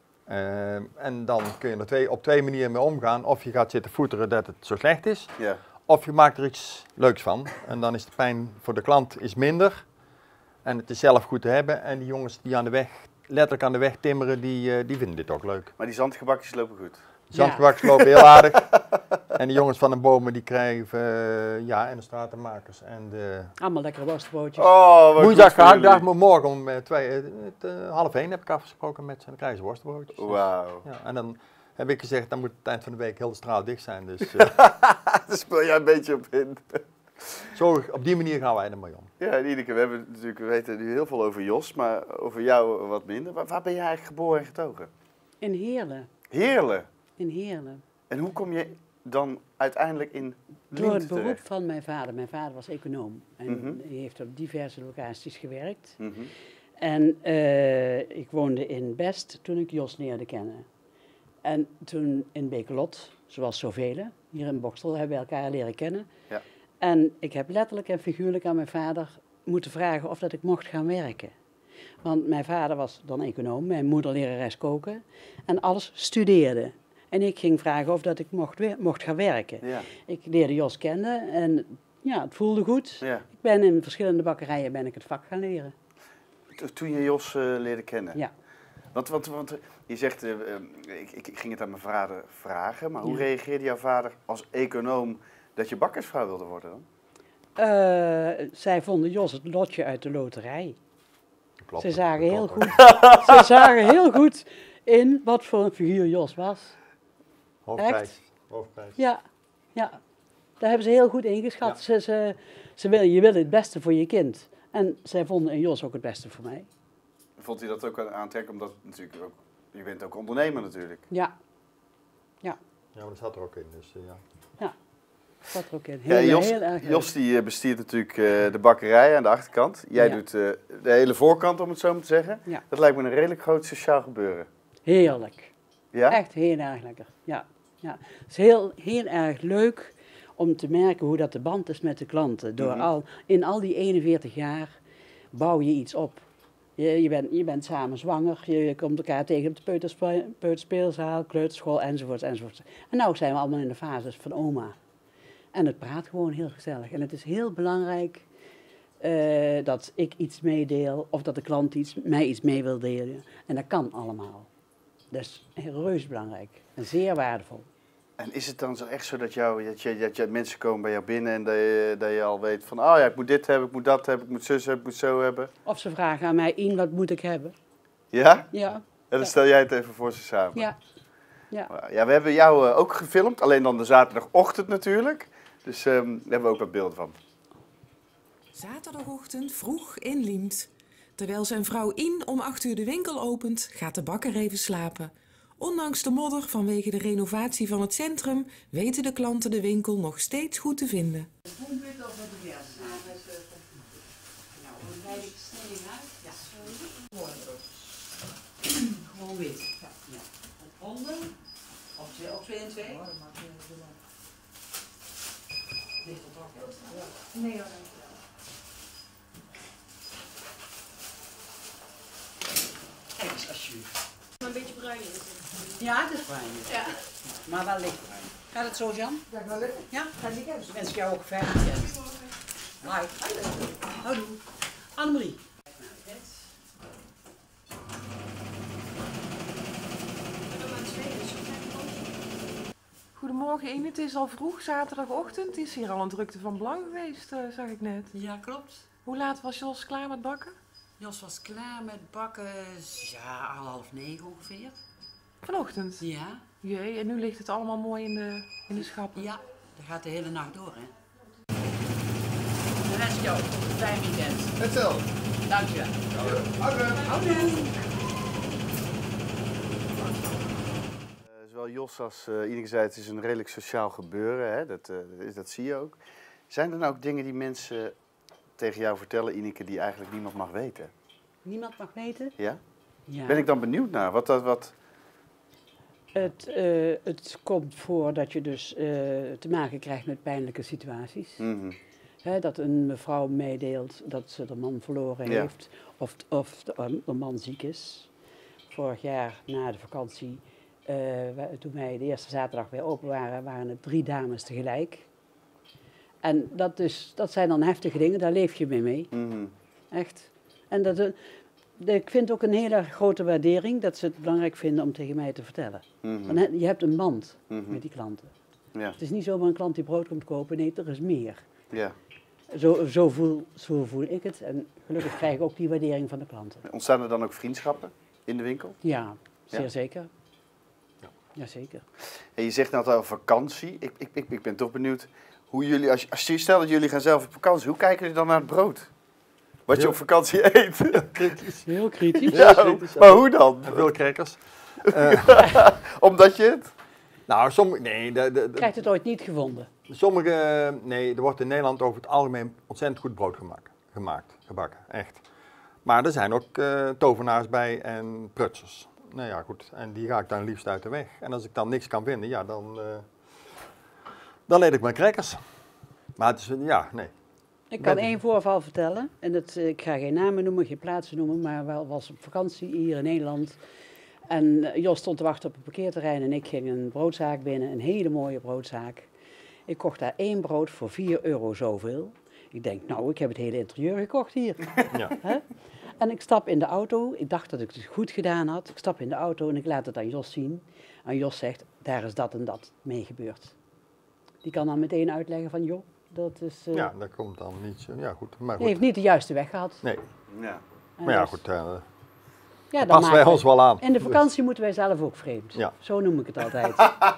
En dan kun je er op twee manieren mee omgaan. Of je gaat zitten voeteren dat het zo slecht is. Ja. Of je maakt er iets leuks van. En dan is de pijn voor de klant is minder. En het is zelf goed te hebben. En die jongens die aan de weg, letterlijk aan de weg timmeren, die vinden dit ook leuk. Maar die zandgebakjes lopen goed. De zandgebakjes lopen heel aardig. En de jongens van de bomen die krijgen, en de stratenmakers. En de Allemaal lekkere worstbroodjes. Oh, wat woensdag goed voor gehaktdag, jullie. maar morgen om 12:30 heb ik afgesproken met zijn krijgsworstbroodjes. Dus, Wauw. ja, en dan heb ik gezegd, dan moet het eind van de week heel de straat dicht zijn. Dus Daar speel jij een beetje op in. zo, op die manier gaan wij er mee om. Ja, Ineke, we weten nu heel veel over Jos, maar over jou wat minder. Waar ben jij eigenlijk geboren en getogen? In Heerlen. Heerlen. In Heerlen. En hoe kom je dan uiteindelijk in Door het Lint beroep terecht? van mijn vader. Mijn vader was econoom. En Mhm. hij heeft op diverse locaties gewerkt. Mhm. En ik woonde in Best toen ik Jos leerde kennen. En toen in Bekelot, zoals zoveel, hier in Bokstel, hebben we elkaar leren kennen. Ja. En ik heb letterlijk en figuurlijk aan mijn vader moeten vragen of dat ik mocht gaan werken. Want mijn vader was dan econoom, mijn moeder lerares koken en alles studeerde. En ik ging vragen of dat ik mocht gaan werken. Ja. Ik leerde Jos kennen en ja, het voelde goed. Ja. Ik ben in verschillende bakkerijen het vak gaan leren. Toen je Jos leerde kennen? Ja. Want je zegt, ik ging het aan mijn vader vragen, maar hoe Ja. reageerde jouw vader als econoom dat je bakkersvrouw wilde worden dan? Zij vonden Jos het lotje uit de loterij. Klopt, Ze zagen dat heel klopt. goed. Ze zagen heel goed in wat voor een figuur Jos was. Hoofdprijs. Echt? Hoofdprijs. Ja, ja. Daar hebben ze heel goed ingeschat. Ja. Je wil het beste voor je kind. En zij vonden in Jos ook het beste voor mij. Vond hij dat ook aantrekkelijk? Omdat natuurlijk ook, je bent ook ondernemer natuurlijk. Ja. Ja. Ja, maar dat zat er ook in. Dus, ja. Ja, dat zat er ook in. Jos, heel erg leuk. Jos die bestiert natuurlijk de bakkerij aan de achterkant. Jij doet de hele voorkant, om het zo maar te zeggen. Ja. Dat lijkt me een redelijk groot sociaal gebeuren. Heerlijk. Ja? Echt heel erg lekker. Ja. Ja. Het is heel, heel erg leuk om te merken hoe dat de band is met de klanten. In al die 41 jaar bouw je iets op. Je bent samen zwanger, je komt elkaar tegen op de peuterspeelzaal, kleuterschool enzovoort, enzovoort. En nu zijn we allemaal in de fases van oma. En het praat gewoon heel gezellig. En het is heel belangrijk dat ik iets meedeel of dat de klant mij iets mee wil delen. En dat kan allemaal. Dat is reuze belangrijk en zeer waardevol. En is het dan zo echt zo dat mensen komen bij jou binnen en dat je al weet van, oh ja, ik moet dit hebben, ik moet dat hebben, ik moet zus hebben, ik moet zo hebben? Of ze vragen aan mij, wat moet ik hebben? Ja? Ja. En dan stel jij het even voor ze samen. Ja. Ja. Ja, we hebben jou ook gefilmd, alleen dan de zaterdagochtend natuurlijk. Dus daar hebben we ook wat beelden van. Zaterdagochtend vroeg in Liemt. Terwijl zijn vrouw In om 8 uur de winkel opent, gaat de bakker even slapen. Ondanks de modder vanwege de renovatie van het centrum weten de klanten de winkel nog steeds goed te vinden. Gewoon wit. Ja. Honden op 2 en 2. Ligt er toch? Nee hoor. Kijk eens alsjeblieft. Een beetje bruin is het. Ja, het is bruin. Ja. Maar wel lichtbruin. Gaat het zo, Jan? Ja, wel leuk. Ja? Gaat het niet? Wens ik jou ook fijn weekend. Hoi. Houdoe. Annemarie. Goedemorgen In, het is al vroeg, zaterdagochtend. Het is hier al een drukte van belang geweest, zag ik net. Ja, klopt. Hoe laat was Jos klaar met bakken? Jos was klaar met bakken, ja, 8:30 ongeveer. Vanochtend? Ja. Jee, en nu ligt het allemaal mooi in de schappen. Ja, dat gaat de hele nacht door, hè. Dan wens ik jou een fijn weekend. Hetzelfde. Dankjewel. Houdoe. Zowel Jos als Ineke zei, het is een redelijk sociaal gebeuren. Hè? Dat zie je ook. Zijn er nou ook dingen die mensen tegen jou vertellen, Ineke, die eigenlijk niemand mag weten? Niemand mag weten? Ja? Ja. Ben ik dan benieuwd naar? Wat? Het komt voor dat je dus te maken krijgt met pijnlijke situaties. Mm-hmm. Dat een mevrouw meedeelt dat ze de man verloren heeft of de man ziek is. Vorig jaar na de vakantie, toen wij de eerste zaterdag weer open waren, waren het 3 dames tegelijk. En dat zijn dan heftige dingen, daar leef je mee. Mm-hmm. Echt. En ik vind ook een hele grote waardering dat ze het belangrijk vinden om tegen mij te vertellen. Mm-hmm. Want je hebt een band Mm-hmm. met die klanten. Ja. Het is niet zomaar een klant die brood komt kopen, nee, er is meer. Ja. Zo voel ik het en gelukkig krijg ik ook die waardering van de klanten. Ontstaan er dan ook vriendschappen in de winkel? Ja, zeer Ja. zeker. Jazeker. En je zegt net al vakantie. Ik ben toch benieuwd hoe jullie, stel dat jullie gaan zelf op vakantie, hoe kijken jullie dan naar het brood? Wat je op vakantie eet? Kritisch. Heel kritisch. Ja, maar hoe dan? En veel crackers. Omdat je het? Nou, sommige... Nee, Krijgt het ooit niet gevonden? nee, er wordt in Nederland over het algemeen ontzettend goed brood gebakken, echt. Maar er zijn ook tovenaars bij en prutsers. Nou ja, goed, en die ga ik dan liefst uit de weg. En als ik dan niks kan vinden, ja, dan eet ik mijn crackers. Maar het is, ja, nee. Ik kan één voorval vertellen. En ik ga geen namen noemen, geen plaatsen noemen, maar wel was op vakantie hier in Nederland. En Jos stond te wachten op een parkeerterrein en ik ging een broodzaak binnen, een hele mooie broodzaak. Ik kocht daar 1 brood voor €4 zoveel. Ik denk, nou, ik heb het hele interieur gekocht hier. Ja. Hè? En ik stap in de auto, ik dacht dat ik het goed gedaan had. Ik stap in de auto en ik laat het aan Jos zien. En Jos zegt, daar is dat en dat mee gebeurd. Die kan dan meteen uitleggen van, joh, dat is... Ja, dat komt dan niet zo. Ja, goed. Maar goed. Hij heeft niet de juiste weg gehad. Nee. Ja. En Maar ja, dus- goed. Ja, dan passen wij maken ons wel aan. In de vakantie moeten wij zelf ook vreemd. Ja. Zo noem ik het altijd.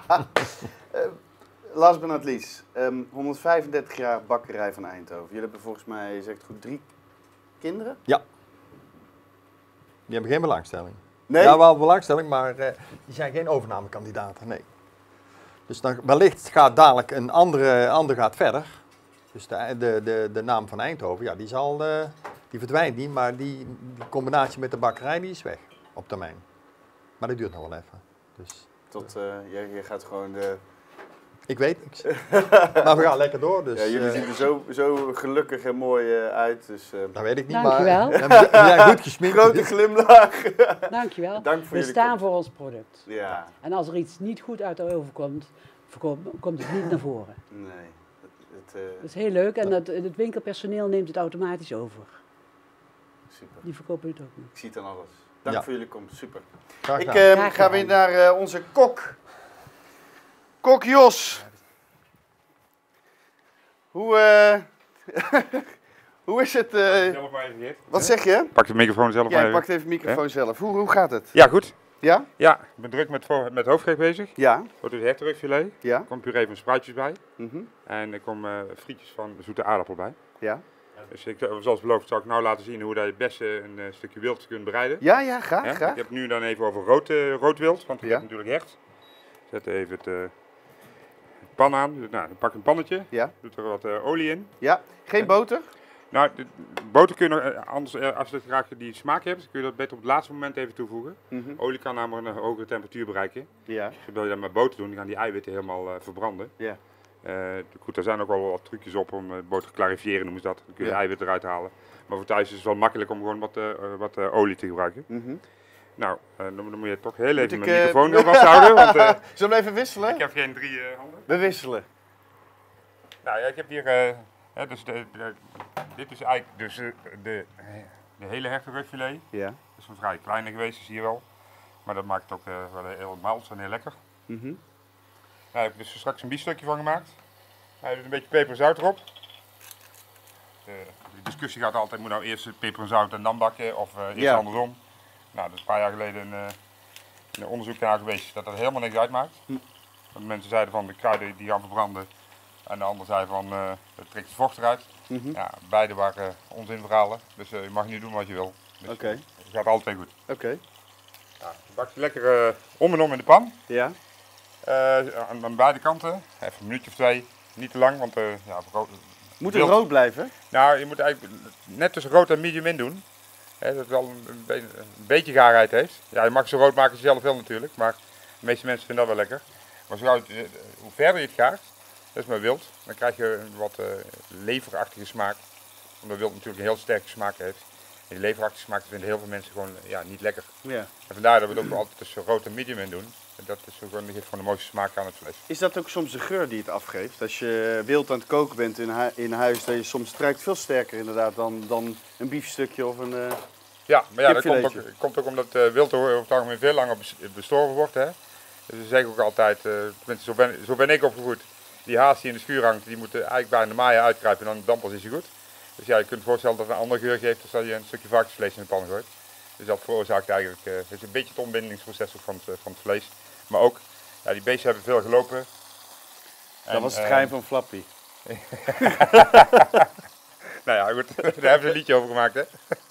Last but not least, 135 jaar bakkerij van Eindhoven. Jullie hebben volgens mij, je zegt goed, 3 kinderen? Ja. Die hebben geen belangstelling. Nee? Ja, wel belangstelling, maar die zijn geen overnamekandidaten, nee. Dus dan, wellicht gaat dadelijk een ander gaat verder. Dus de naam van Eindhoven, ja, die verdwijnt niet, maar die combinatie met de bakkerij die is weg op termijn. Maar dat duurt nog wel even. Dus, Tot, je gaat gewoon de... ik weet niks. Maar we gaan lekker door. Dus, Ja, jullie zien er zo gelukkig en mooi uit. Dus, dat weet ik niet, Dankjewel. maar we zijn goed gesminkt. grote glimlach. Dankjewel. Dank voor We jullie staan komst. voor ons product. Ja, En als er iets niet goed uit de oven komt het niet naar voren. nee. Dat is heel leuk en het winkelpersoneel neemt het automatisch over. Super. Die verkopen het ook niet. Ik zie het aan alles. Dank Ja. voor jullie komst. Super. Graag Ik gedaan. Graag ga weer gedaan. naar onze kok. Kok Jos. Hoe is het? Zelf maar even, Geert. Wat zeg je? Pak de microfoon zelf Ja, maar ik even. pak even de microfoon zelf. Hoe gaat het? Ja, goed. Ja? Ja, ik ben druk met hoofdgerecht bezig. Ja? Wordt dus hertenrugfilet. Ja? Er komt puree van spruitjes bij. Mhm. En er komen frietjes van zoete aardappel bij. Ja? Dus zoals beloofd zal ik nou laten zien hoe dat je het beste een stukje wild kunt bereiden. Ja, graag, Hè? graag. Ik heb het nu dan even over rood wild, want we Ja. hebben natuurlijk hert. Zet even het pan aan. Nou, dan pak een pannetje, Ja? doe er wat olie in. Ja? Geen boter? Nou, de boter kun je nog, anders als je graag die smaak hebt, kun je dat beter op het laatste moment even toevoegen. Mhm. Olie kan namelijk een hogere temperatuur bereiken. Ja. Wil je dat met boter doen, dan gaan die eiwitten helemaal verbranden. Ja. Goed, daar zijn ook wel wat trucjes op om boter te clarifiëren, noemen ze dat. Dan kun je Ja. eiwitten eruit halen. Maar voor thuis is het wel makkelijk om gewoon wat olie te gebruiken. Mhm. Nou, dan moet je toch heel even ik, mijn microfoon vasthouden, want Zullen we even wisselen? ik heb geen 3 handen. We wisselen. Nou ja, ik heb hier, dus dit is eigenlijk dus, de hele hertenrugfilet. Ja. Dat is een vrij kleine geweest, zie je wel. Maar dat maakt het ook wel heel mals en heel lekker. Mhm. Nou, daar heb ik dus straks een biefstukje van gemaakt. Nou, je doet een beetje peper en zout erop. De discussie gaat altijd, moet nou eerst peper en zout en dan bakken of eerst Ja. andersom. Nou, dat is een paar jaar geleden een onderzoek naar geweest dat dat helemaal niks uitmaakt. Want mensen zeiden van de kruiden die gaan verbranden. En de ander zei van het trekt het vocht eruit. Mhm. Ja, beide waren onzinverhalen. Dus je mag nu doen wat je wil. Dus, Oké. het gaat altijd goed. Oké. Nou, je bakt je lekker om en om in de pan. Ja? Aan beide kanten. Even een minuutje of 2. Niet te lang, want Moet het rood blijven? nou, je moet eigenlijk net tussen rood en medium in doen. Hè, dat het wel een beetje gaarheid heeft. Ja, je mag het zo rood maken als je zelf wil natuurlijk. Maar de meeste mensen vinden dat wel lekker. Maar hoe verder je het gaart, dat is maar wild, dan krijg je een wat leverachtige smaak. Omdat wild natuurlijk een heel sterke smaak heeft. En die leverachtige smaak vinden heel veel mensen gewoon niet lekker. Ja. En vandaar dat we het ook altijd tussen rood en medium in doen. En dat is gewoon, die geeft gewoon de mooiste smaak aan het vlees. Is dat ook soms de geur die het afgeeft? Als je wild aan het koken bent in huis, dat je soms ruikt veel sterker inderdaad dan een biefstukje of een... Ja, maar ja, dat Kipfiletje. komt ook omdat wild over het algemeen veel langer bestorven wordt. Hè. Dus ze zeggen ook altijd, tenminste zo ben ik opgevoed, die haas die in de schuur hangt, die moet eigenlijk bijna de maaien uitkruipen en dan dan pas is hij goed. Dus ja, je kunt je voorstellen dat het een andere geur geeft dan dat je een stukje varkensvlees in de pan gooit. Dus dat veroorzaakt eigenlijk, het is een beetje het ontbindingsproces ook van het vlees. Maar ook, ja, die beesten hebben veel gelopen. Dat was het geheim van Flappy. Nou ja, goed, daar hebben ze een liedje over gemaakt, hè.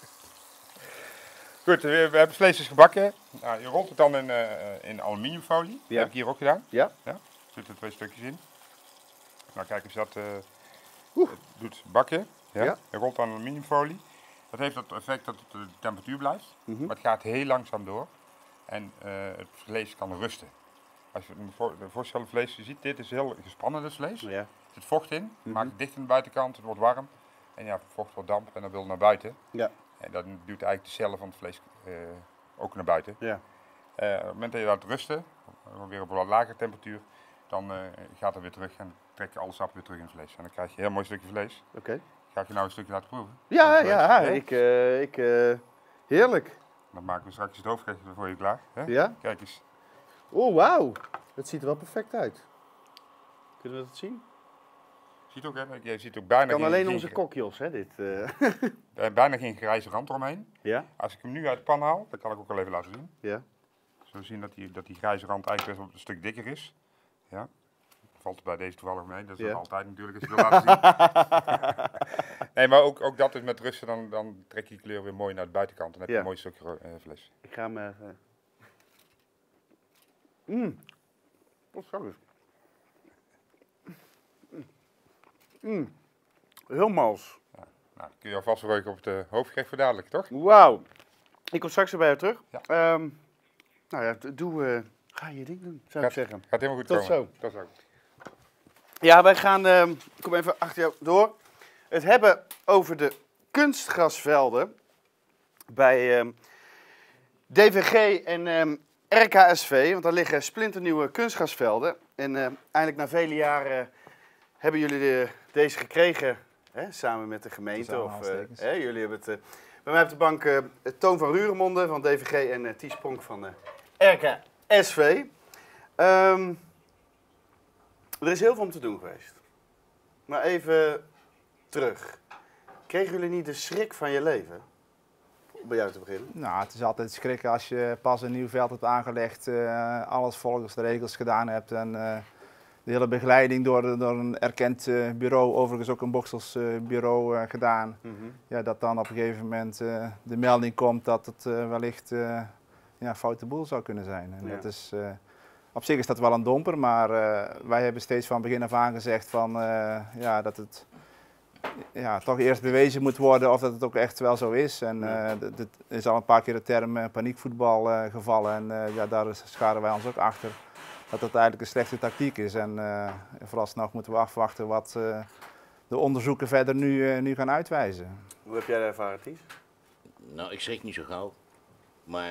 Goed, we hebben het vlees dus gebakken. Nou, je rolt het dan in aluminiumfolie. Dat Ja. heb ik hier ook gedaan. Ja? Er zitten 2 stukjes in. Nou, kijk eens dat doet bakken. Ja? Ja. Je rolt dan aluminiumfolie. Dat heeft het effect dat het de temperatuur blijft. Mhm. Maar het gaat heel langzaam door. En het vlees kan rusten. Als je je voorstelt, het vlees, je ziet, dit is heel gespannen, het vlees. Ja. Er zit vocht in, maakt het dicht aan de buitenkant, het wordt warm. En ja, vocht wordt damp en dan wil het naar buiten. Ja. En dat duwt eigenlijk de cellen van het vlees ook naar buiten. Ja. Op het moment dat je laat rusten, weer op een wat lagere temperatuur, dan gaat het weer terug en trek je alle sap weer terug in het vlees. En dan krijg je een heel mooi stukje vlees. Oké. Ga ik je nou een stukje laten proeven? Ja, Van het ja, heerlijk. Dan maken we straks het hoofdgerecht voor je klaar. Hè? Ja? Kijk eens. Oh, wauw. Dat ziet er wel perfect uit. Kunnen we dat zien? Ziet ook, hè? Je ziet ook bijna Kan geen, alleen geen- onze kok Jos, hè, dit. bijna geen grijze rand eromheen. Ja? Als ik hem nu uit de pan haal, dat kan ik ook wel even laten zien. Ja. Zo zien dat die grijze rand eigenlijk best wel een stuk dikker is. Ja. Valt er bij deze toevallig mee, dat is Ja. dat altijd natuurlijk als je wil laten zien. Nee, maar ook dat is met rusten, dan trek je die kleur weer mooi naar de buitenkant. Dan heb je Ja. een mooi stukje vlees. Ik ga hem... Wat zo is. Heel mals. Nou, kun je alvast werken op het hoofdgerecht voor dadelijk, toch? Wauw. Ik kom straks weer bij jou terug. Ja. Nou ja, ga je ding doen, zou ik zeggen. Gaat helemaal goed Tot komen. zo. Tot zo. Ja, wij gaan, ik kom even achter jou door, het hebben over de kunstgrasvelden bij DVG en RKSV. Want daar liggen splinternieuwe kunstgrasvelden. En eindelijk na vele jaren hebben jullie deze gekregen, hè, samen met de gemeente. Jullie hebben het bij mij op de bank Toon van Ruremonde van DVG en Ties Pronk van RKSV. Er is heel veel om te doen geweest. Maar even terug. Kregen jullie niet de schrik van je leven? Om bij jou te beginnen. Nou, het is altijd schrikken als je pas een nieuw veld hebt aangelegd, alles volgens de regels gedaan hebt en de hele begeleiding door een erkend bureau, overigens ook een bokselsbureau gedaan. Ja, dat dan op een gegeven moment de melding komt dat het wellicht een foute boel zou kunnen zijn. En dat is, op zich is dat wel een domper, maar wij hebben steeds van begin af aan gezegd van, dat het toch eerst bewezen moet worden of dat het ook echt wel zo is. En er is al een paar keer de term paniekvoetbal gevallen en daar scharen wij ons ook achter. Dat dat eigenlijk een slechte tactiek is en vooralsnog moeten we afwachten wat de onderzoeken verder nu gaan uitwijzen. Hoe heb jij dat ervaren, Ties? Nou, ik schrik niet zo gauw. Maar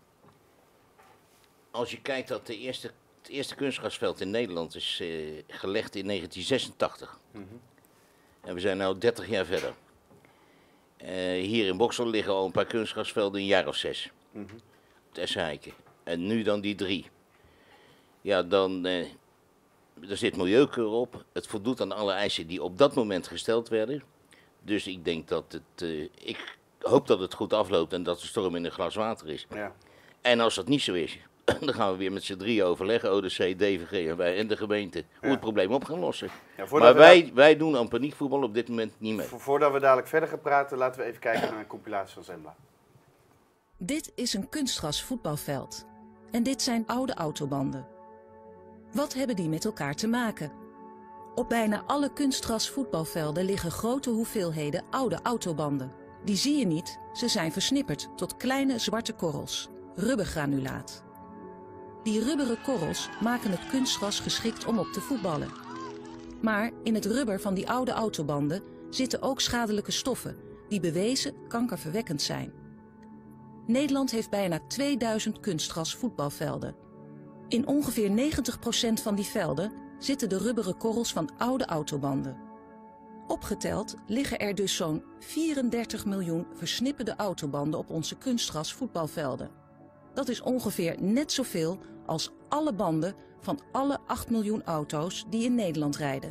als je kijkt dat het eerste kunstgrasveld in Nederland is gelegd in 1986. En we zijn nu 30 jaar verder. Hier in Boksel liggen al een paar kunstgrasvelden, een jaar of 6. Het Essenheiken. En nu dan die 3. Ja, dan er zit milieukeur op. Het voldoet aan alle eisen die op dat moment gesteld werden. Dus ik denk dat ik hoop dat het goed afloopt en dat de storm in een glas water is. Ja. En als dat niet zo is, dan gaan we weer met z'n drieën overleggen, ODC, DVG en wij en de gemeente, hoe het probleem op gaan lossen. Ja, maar wij doen aan paniekvoetbal op dit moment niet mee. Voordat we dadelijk verder gaan praten, laten we even kijken naar een compilatie van Zembla. Dit is een kunstgras voetbalveld. En dit zijn oude autobanden. Wat hebben die met elkaar te maken? Op bijna alle kunstgras voetbalvelden liggen grote hoeveelheden oude autobanden. Die zie je niet, ze zijn versnipperd tot kleine zwarte korrels, rubbergranulaat. Die rubberen korrels maken het kunstgras geschikt om op te voetballen. Maar in het rubber van die oude autobanden zitten ook schadelijke stoffen die bewezen kankerverwekkend zijn. Nederland heeft bijna 2000 kunstgras voetbalvelden. In ongeveer 90% van die velden zitten de rubberen korrels van oude autobanden. Opgeteld liggen er dus zo'n 34 miljoen versnipperde autobanden op onze kunstgras voetbalvelden. Dat is ongeveer net zoveel als alle banden van alle 8 miljoen auto's die in Nederland rijden.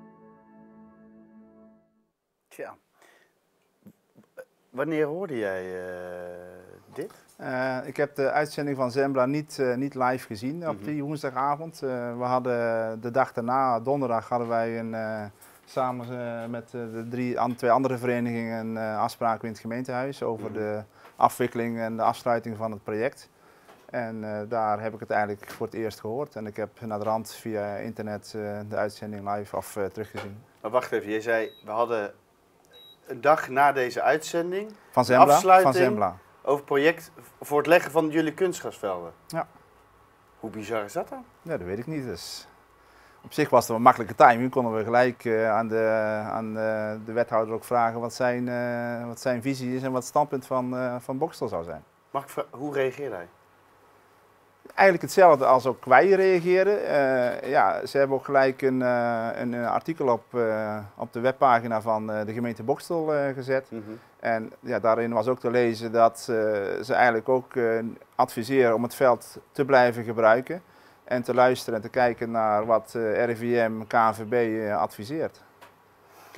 Tja. Wanneer hoorde jij dit? Ik heb de uitzending van Zembla niet live gezien op die woensdagavond. We hadden de dag daarna, donderdag, hadden wij samen met de twee andere verenigingen een afspraak in het gemeentehuis over de afwikkeling en de afsluiting van het project. En daar heb ik het eigenlijk voor het eerst gehoord. En ik heb naderhand via internet de uitzending live teruggezien. Maar wacht even, je zei, we hadden een dag na deze uitzending Van Zembla? afsluiting Van Zembla. over het project voor het leggen van jullie kunstgrasvelden. Ja. Hoe bizar is dat dan? Ja, dat weet ik niet. Dus op zich was het een makkelijke timing. Konden we gelijk aan de wethouder ook vragen wat zijn visie is en wat het standpunt van Bokstel zou zijn. Mag ik vragen, hoe reageerde hij? Eigenlijk hetzelfde als ook wij reageerden. Ze hebben ook gelijk een artikel op de webpagina van de gemeente Bokstel gezet. En ja, daarin was ook te lezen dat ze eigenlijk ook adviseren om het veld te blijven gebruiken. En te luisteren en te kijken naar wat RIVM, KNVB adviseert.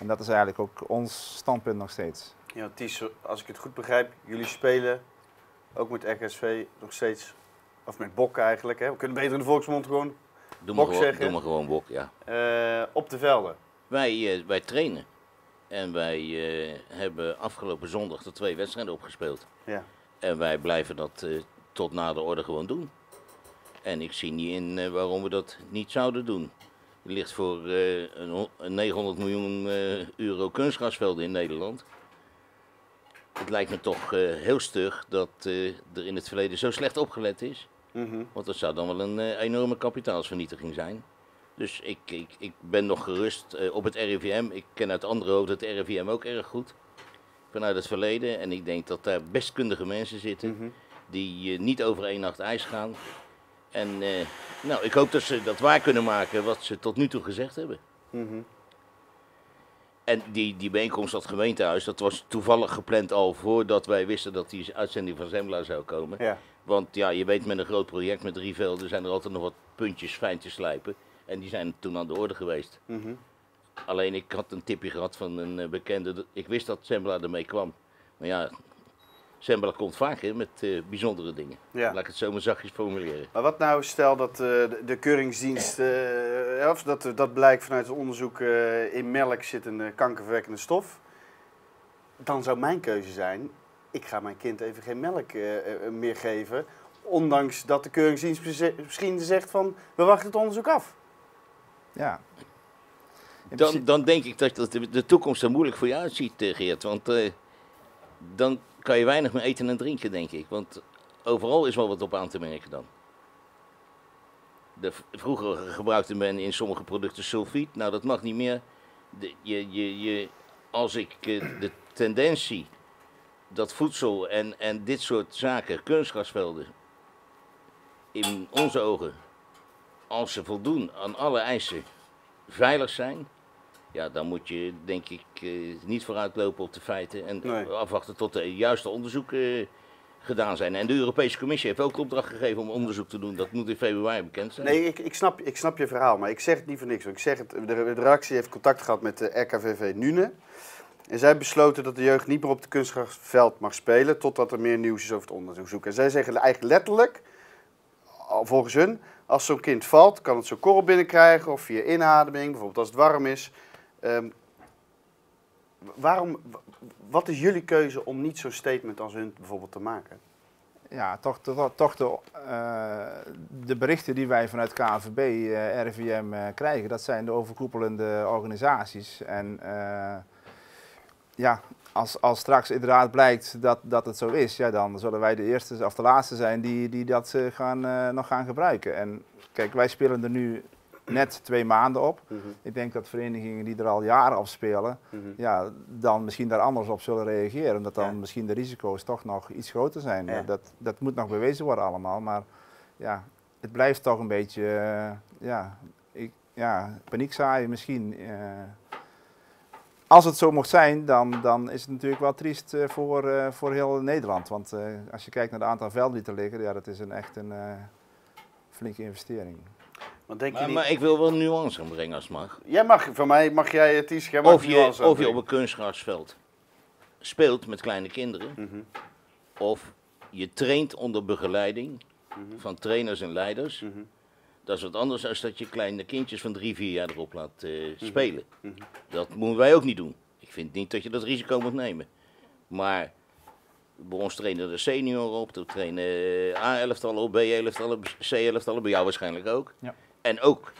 En dat is eigenlijk ook ons standpunt nog steeds. Ja, Ties, als ik het goed begrijp, jullie spelen ook met RKSV nog steeds, of met Bok eigenlijk. Hè? We kunnen beter in de volksmond gewoon Bok zeggen. Doe maar gewoon Bok, ja. Op de velden. Wij trainen. En wij hebben afgelopen zondag de 2 wedstrijden opgespeeld. Ja. En wij blijven dat tot na de orde gewoon doen. En ik zie niet in waarom we dat niet zouden doen. Er ligt voor een 900 miljoen euro kunstgrasvelden in Nederland. Het lijkt me toch heel stug dat er in het verleden zo slecht opgelet is. Want dat zou dan wel een enorme kapitaalsvernietiging zijn. Dus ik ben nog gerust op het RIVM. Ik ken uit andere hoofden het RIVM ook erg goed. Vanuit het verleden. En ik denk dat daar best kundige mensen zitten. Die niet over één nacht ijs gaan. En nou, ik hoop dat ze dat waar kunnen maken wat ze tot nu toe gezegd hebben. En die bijeenkomst op het gemeentehuis, dat was toevallig gepland al voordat wij wisten dat die uitzending van Zembla zou komen. Ja. Want ja, je weet met een groot project met 3 velden zijn er altijd nog wat puntjes fijn te slijpen. En die zijn toen aan de orde geweest. Alleen ik had een tipje gehad van een bekende, ik wist dat Zembla ermee kwam. Maar ja, Zembla komt vaker met bijzondere dingen. Ja. Laat ik het zo maar zachtjes formuleren. Maar wat nou, stel dat de keuringsdienst, of dat blijkt vanuit het onderzoek, in melk zit een kankerverwekkende stof. Dan zou mijn keuze zijn, ik ga mijn kind even geen melk meer geven. Ondanks dat de keuringsdienst misschien zegt van, we wachten het onderzoek af. Ja. Dan denk ik dat de toekomst er moeilijk voor je uitziet, Geert. Want dan kan je weinig meer eten en drinken, denk ik. Want overal is wel wat op aan te merken dan. Vroeger gebruikte men in sommige producten sulfiet. Nou, dat mag niet meer. Als ik de tendentie dat voedsel en dit soort zaken, kunstgrasvelden, in onze ogen, als ze voldoen aan alle eisen, veilig zijn, ja, dan moet je denk ik niet vooruitlopen op de feiten en afwachten tot de juiste onderzoeken gedaan zijn. En de Europese Commissie heeft ook de opdracht gegeven om onderzoek te doen. Dat moet in februari bekend zijn. Nee, ik snap je verhaal, maar ik zeg het niet voor niks. Ik zeg het, de redactie heeft contact gehad met de RKVV Nune. En zij besloten dat de jeugd niet meer op het kunstgrasveld mag spelen totdat er meer nieuws is over het onderzoek. En zij zeggen eigenlijk letterlijk, volgens hun, als zo'n kind valt, kan het zo'n korrel binnenkrijgen of via inademing, bijvoorbeeld als het warm is. Wat is jullie keuze om niet zo'n statement als hun bijvoorbeeld te maken? Ja, toch de berichten die wij vanuit KNVB, RIVM krijgen, dat zijn de overkoepelende organisaties. En ja, als straks inderdaad blijkt dat het zo is, ja, dan zullen wij de eerste of de laatste zijn die dat nog gaan gebruiken. En kijk, wij spelen er nu net 2 maanden op. Ik denk dat verenigingen die er al jaren op spelen, ja, dan misschien daar anders op zullen reageren. Omdat dan misschien de risico's toch nog iets groter zijn. Ja. Dat moet nog bewezen worden allemaal. Maar ja, het blijft toch een beetje paniek zaaien misschien. Als het zo mocht zijn, dan is het natuurlijk wel triest voor heel Nederland. Want als je kijkt naar het aantal velden die er liggen, ja, dat is echt een flinke investering. Maar ik wil wel nuance aanbrengen als het mag. Jij mag, van mij mag jij het iets. Of je op een kunstgrasveld speelt met kleine kinderen, of je traint onder begeleiding van trainers en leiders. Dat is wat anders dan dat je kleine kindjes van 3-4 jaar erop laat spelen. Dat moeten wij ook niet doen. Ik vind niet dat je dat risico moet nemen. Maar bij ons trainen de senioren op, we trainen A-elftallen op, B-elftallen, C-elftallen, bij jou waarschijnlijk ook. Ja. En ook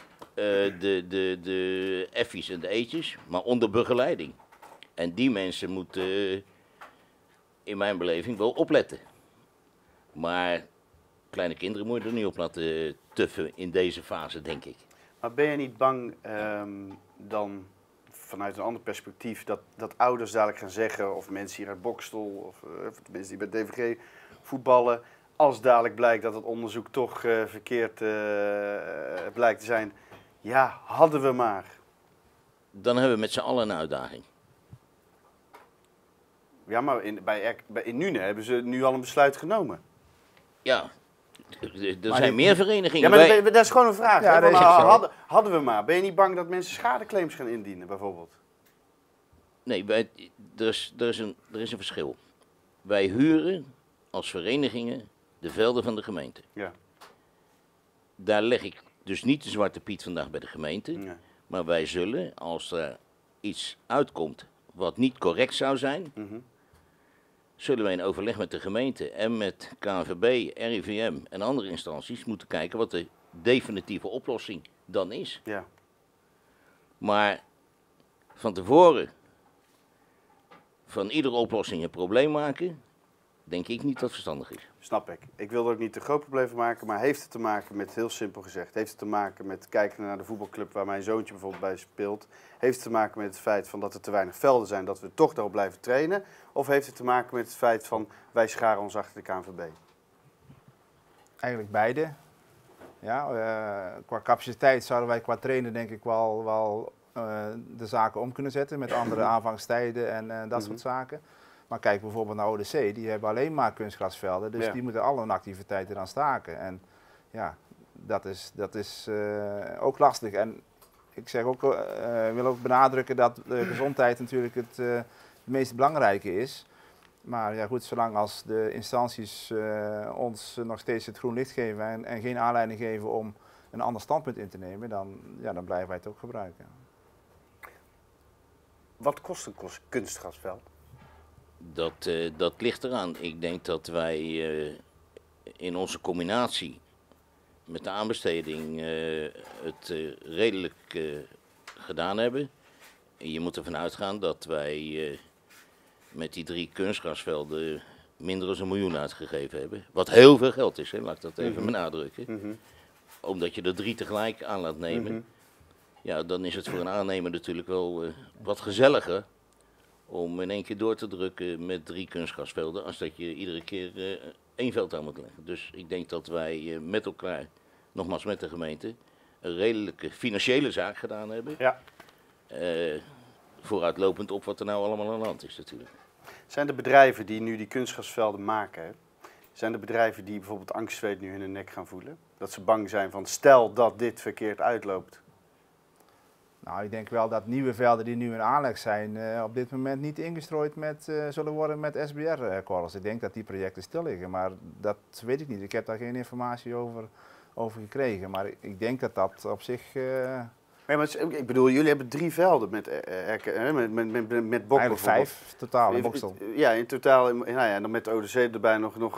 de F's en de E'tjes, maar onder begeleiding. En die mensen moeten in mijn beleving wel opletten. Maar kleine kinderen moet je er niet op laten tuffen in deze fase, denk ik. Maar ben je niet bang dan vanuit een ander perspectief dat ouders dadelijk gaan zeggen, of mensen hier uit Bokstel, of mensen die bij DVG voetballen, als dadelijk blijkt dat het onderzoek toch verkeerd blijkt te zijn, ja, hadden we maar. Dan hebben we met z'n allen een uitdaging. Ja, maar in Nune hebben ze nu al een besluit genomen. Ja, er zijn meer verenigingen. Ja, maar dat is gewoon een vraag. Ja, hè? Hadden we maar. Ben je niet bang dat mensen schadeclaims gaan indienen, bijvoorbeeld? Nee, er is een verschil. Wij huren als verenigingen de velden van de gemeente. Ja. Daar leg ik dus niet de zwarte piet vandaag bij de gemeente. Nee. Maar wij zullen, als er iets uitkomt wat niet correct zou zijn, zullen wij in overleg met de gemeente en met KNVB, RIVM en andere instanties moeten kijken wat de definitieve oplossing dan is. Ja. Maar van tevoren van iedere oplossing een probleem maken, denk ik niet dat het verstandig is. Snap ik. Ik wil er ook niet te groot probleem van maken, maar heeft het te maken met, heel simpel gezegd, heeft het te maken met kijken naar de voetbalclub waar mijn zoontje bijvoorbeeld bij speelt? Heeft het te maken met het feit van dat er te weinig velden zijn, dat we toch daarop blijven trainen? Of heeft het te maken met het feit van wij scharen ons achter de KNVB? Eigenlijk beide. Ja, qua capaciteit zouden wij qua trainen denk ik wel de zaken om kunnen zetten met andere aanvangstijden en dat soort zaken. Maar kijk bijvoorbeeld naar ODC, die hebben alleen maar kunstgrasvelden, dus die moeten alle hun activiteiten dan staken. En ja, dat is ook lastig. En ik zeg ook, wil ook benadrukken dat de gezondheid natuurlijk het meest belangrijke is. Maar ja goed, zolang als de instanties ons nog steeds het groen licht geven en geen aanleiding geven om een ander standpunt in te nemen, dan blijven wij het ook gebruiken. Wat kost een kunstgrasveld? Dat ligt eraan. Ik denk dat wij in onze combinatie met de aanbesteding het redelijk gedaan hebben. Je moet ervan uitgaan dat wij met die 3 kunstgrasvelden minder dan 1 miljoen uitgegeven hebben. Wat heel veel geld is, hè? Laat ik dat even benadrukken. Omdat je er 3 tegelijk aan laat nemen. Ja, dan is het voor een aannemer natuurlijk wel wat gezelliger om in één keer door te drukken met 3 kunstgrasvelden, als dat je iedere keer 1 veld aan moet leggen. Dus ik denk dat wij met elkaar, nogmaals met de gemeente, een redelijke financiële zaak gedaan hebben. Ja. Vooruitlopend op wat er nou allemaal aan de hand is natuurlijk. Zijn de bedrijven die nu die kunstgrasvelden maken, hè, zijn de bedrijven die bijvoorbeeld angstzweet nu in hun nek gaan voelen? Dat ze bang zijn van stel dat dit verkeerd uitloopt? Nou, ik denk wel dat nieuwe velden die nu in aanleg zijn op dit moment niet ingestrooid zullen worden met SBR-korrels. Ik denk dat die projecten stil liggen, maar dat weet ik niet. Ik heb daar geen informatie over gekregen, maar ik denk dat dat op zich... Nee, maar ik bedoel, jullie hebben 3 velden met Bokstel. Eigenlijk 5 totaal in Bokstel. Ja, in totaal. Nou ja, en dan met de ODC erbij nog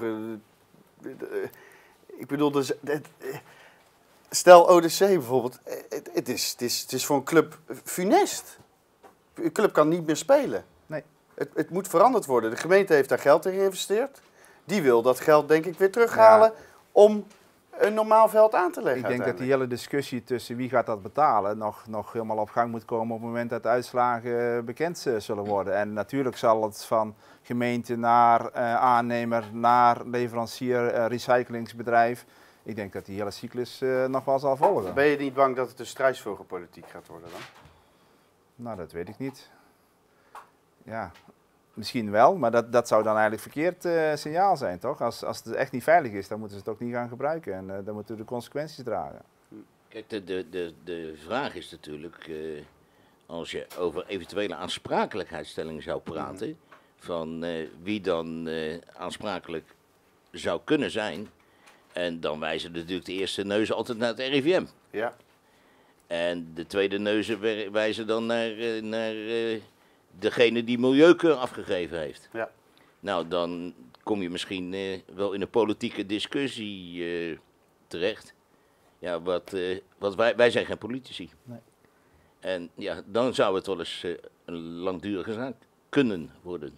ik bedoel, dus, stel ODC bijvoorbeeld, het is voor een club funest. Een club kan niet meer spelen. Nee. Het moet veranderd worden. De gemeente heeft daar geld in geïnvesteerd. Die wil dat geld denk ik weer terughalen om een normaal veld aan te leggen. Ik denk dat die hele discussie tussen wie gaat dat betalen nog helemaal op gang moet komen op het moment dat de uitslagen bekend zullen worden. En natuurlijk zal het van gemeente naar aannemer, naar leverancier, recyclingsbedrijf. Ik denk dat die hele cyclus nog wel zal volgen. Ben je niet bang dat het een strijdsvogelpolitiek gaat worden dan? Nou, dat weet ik niet. Ja, misschien wel, maar dat zou dan eigenlijk verkeerd signaal zijn, toch? Als het echt niet veilig is, dan moeten ze het ook niet gaan gebruiken en dan moeten we de consequenties dragen. Kijk, de vraag is natuurlijk, als je over eventuele aansprakelijkheidsstelling zou praten, van wie dan aansprakelijk zou kunnen zijn. En dan wijzen natuurlijk de eerste neuzen altijd naar het RIVM. Ja. En de tweede neuzen wijzen dan naar degene die Milieukeur afgegeven heeft. Ja. Nou, dan kom je misschien wel in een politieke discussie terecht. Ja, wij zijn geen politici. Nee. En ja, dan zou het wel eens een langdurige zaak kunnen worden.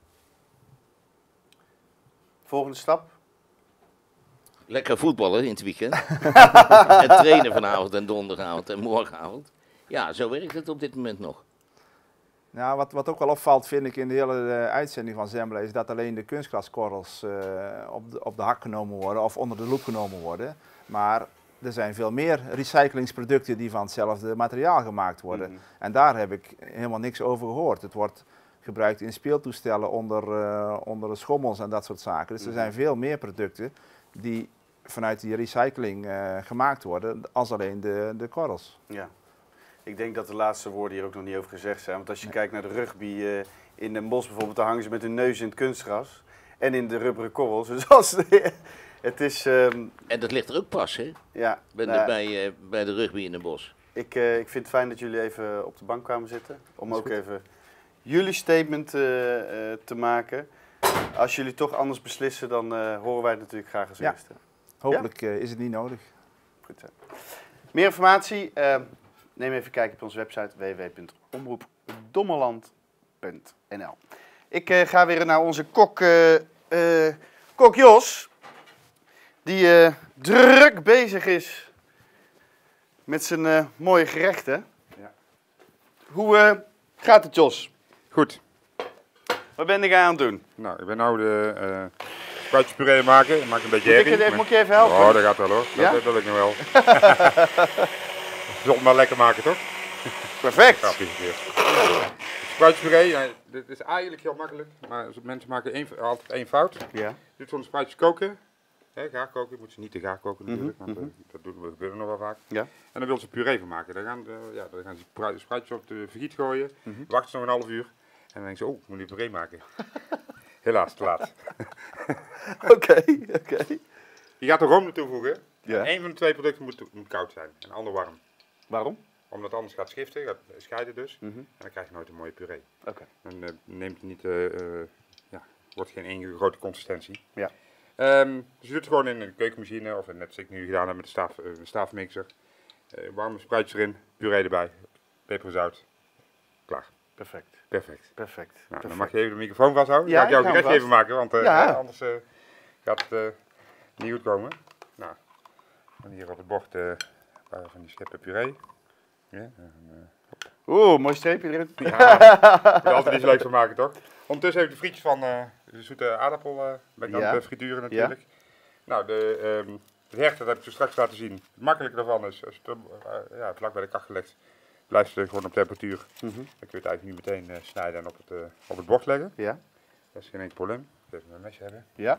Volgende stap? Lekker voetballen in het weekend. En trainen vanavond en donderdagavond en morgenavond. Ja, zo werkt het op dit moment nog. Nou, wat ook wel opvalt, vind ik, in de hele uitzending van Zembla, is dat alleen de kunstgraskorrels op de hak genomen worden of onder de loep genomen worden. Maar er zijn veel meer recyclingsproducten die van hetzelfde materiaal gemaakt worden. En daar heb ik helemaal niks over gehoord. Het wordt gebruikt in speeltoestellen onder de schommels en dat soort zaken. Dus er zijn veel meer producten die vanuit die recycling gemaakt worden als alleen de korrels. Ja. Ik denk dat de laatste woorden hier ook nog niet over gezegd zijn. Want als je kijkt naar de rugby in Den Bosch bijvoorbeeld, dan hangen ze met hun neus in het kunstgras. En in de rubberen korrels. Dus het is... En dat ligt er ook pas, hè? Ja. Bij de rugby in Den Bosch. Ik vind het fijn dat jullie even op de bank kwamen zitten. Om ook even jullie statement te maken. Als jullie toch anders beslissen, dan horen wij het natuurlijk graag als eerste. Hopelijk is het niet nodig. Goed zo. Meer informatie, neem even een kijkje op onze website www.omroepdommeland.nl. Ik ga weer naar onze kok Jos, die druk bezig is met zijn mooie gerechten. Ja. Hoe gaat het, Jos? Goed. Wat ben ik aan het doen? Nou, ik ben nou de spruitjespuree maken. Ik maak een beetje herrie. Moet je even helpen? Oh, dat gaat wel hoor. Ja? Dat wil ik nog wel. Zult maar lekker maken, toch? Perfect. Grappig keer. Spruitjespuree, ja, dit is eigenlijk heel makkelijk. Maar mensen maken altijd één fout. Ja. Je doet gewoon de spruitjes koken. Gaar koken, je moet ze niet te gaar koken natuurlijk, want dat gebeurt nog wel vaak. Ja. En dan wil ze puree van maken. Dan gaan ze spruitjes op de vergiet gooien, wachten ze nog een half uur. En dan denken ze, oh, ik moet nu puree maken. Helaas, te laat. Oké. Je gaat er room toevoegen. Ja. Eén van de twee producten moet koud zijn en de ander warm. Waarom? Omdat anders gaat schiften, gaat scheiden dus. En dan krijg je nooit een mooie puree. Oké. Dan neemt het niet, wordt geen één grote consistentie. Ja. Dus je doet het gewoon in een keukenmachine, of net zoals ik nu gedaan heb met de staafmixer. Warme spruitjes erin, puree erbij, peper, zout. Klaar. Perfect. Nou, dan mag je even de microfoon vasthouden. Ja, Dan ga ik jouw ik hou gerecht hem even maken, want anders gaat het niet goed komen. Nou, en hier op het bord van die scheppen puree. Ja, mooi streepje erin. Ja, moet er altijd iets leuks van maken, toch? Ondertussen heb ik de frietjes van de zoete aardappel ben ik aan het frituren natuurlijk. Ja. Nou, het hert, dat heb ik zo straks laten zien. Het makkelijke daarvan is, als je het vlak bij de kachel legt, blijft het gewoon op temperatuur. Dan kun je het eigenlijk nu meteen snijden en op het bord leggen. Ja. Dat is geen enkel probleem. Even een mesje hebben. Ja.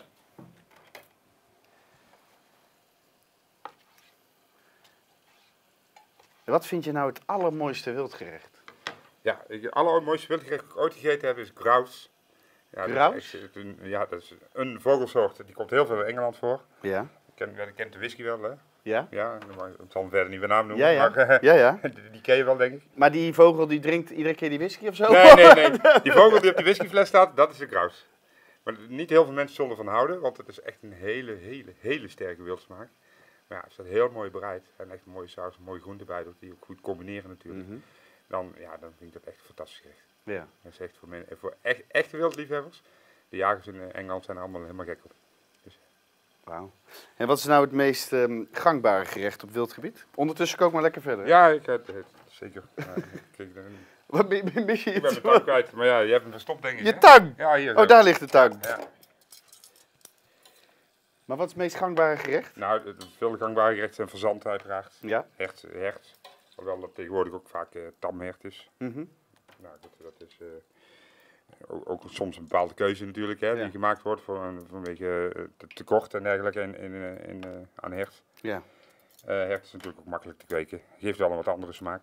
Wat vind je nou het allermooiste wildgerecht? Ja, het allermooiste wildgerecht dat ik ooit gegeten heb is grouse. Grouse? Dat is een vogelsoort, die komt heel veel in Engeland voor. Ja. Je kent de whisky wel, hè? Ja. Ja, ik zal hem verder niet meer naam noemen, Ja. maar die ken je wel, denk ik. Maar die vogel die drinkt iedere keer die whisky of zo? Nee. Die vogel die op de whiskyfles staat, dat is de grouse. Maar niet heel veel mensen zullen ervan houden, want het is echt een hele sterke wildsmaak. Maar ja, het staat heel mooi bereid en echt een mooie saus, een mooie groente bij, die ook goed combineren natuurlijk. Dan vind ik dat echt een fantastisch gerecht. Ja. Dat is echt voor echte wildliefhebbers. De jagers in Engeland zijn er allemaal helemaal gek op. Dus. Wauw. En wat is nou het meest gangbare gerecht op wildgebied? Ondertussen kook maar lekker verder. Ja, zeker. Wat mis je? Ik ben mijn tang kwijt, maar ja, je hebt hem verstopt denk ik. Je tang? Ja, hier. Oh, daar ligt de tang. Ja. Maar wat is het meest gangbare gerecht? Nou, veel gangbare gerechten zijn verzand uiteraard. Ja. Hert. Hoewel dat tegenwoordig ook vaak tamhert is. Nou, dat is ook soms een bepaalde keuze natuurlijk, hè, die gemaakt wordt vanwege tekort en dergelijke aan hert. Ja. Hert is natuurlijk ook makkelijk te kweken. Geeft wel een wat andere smaak.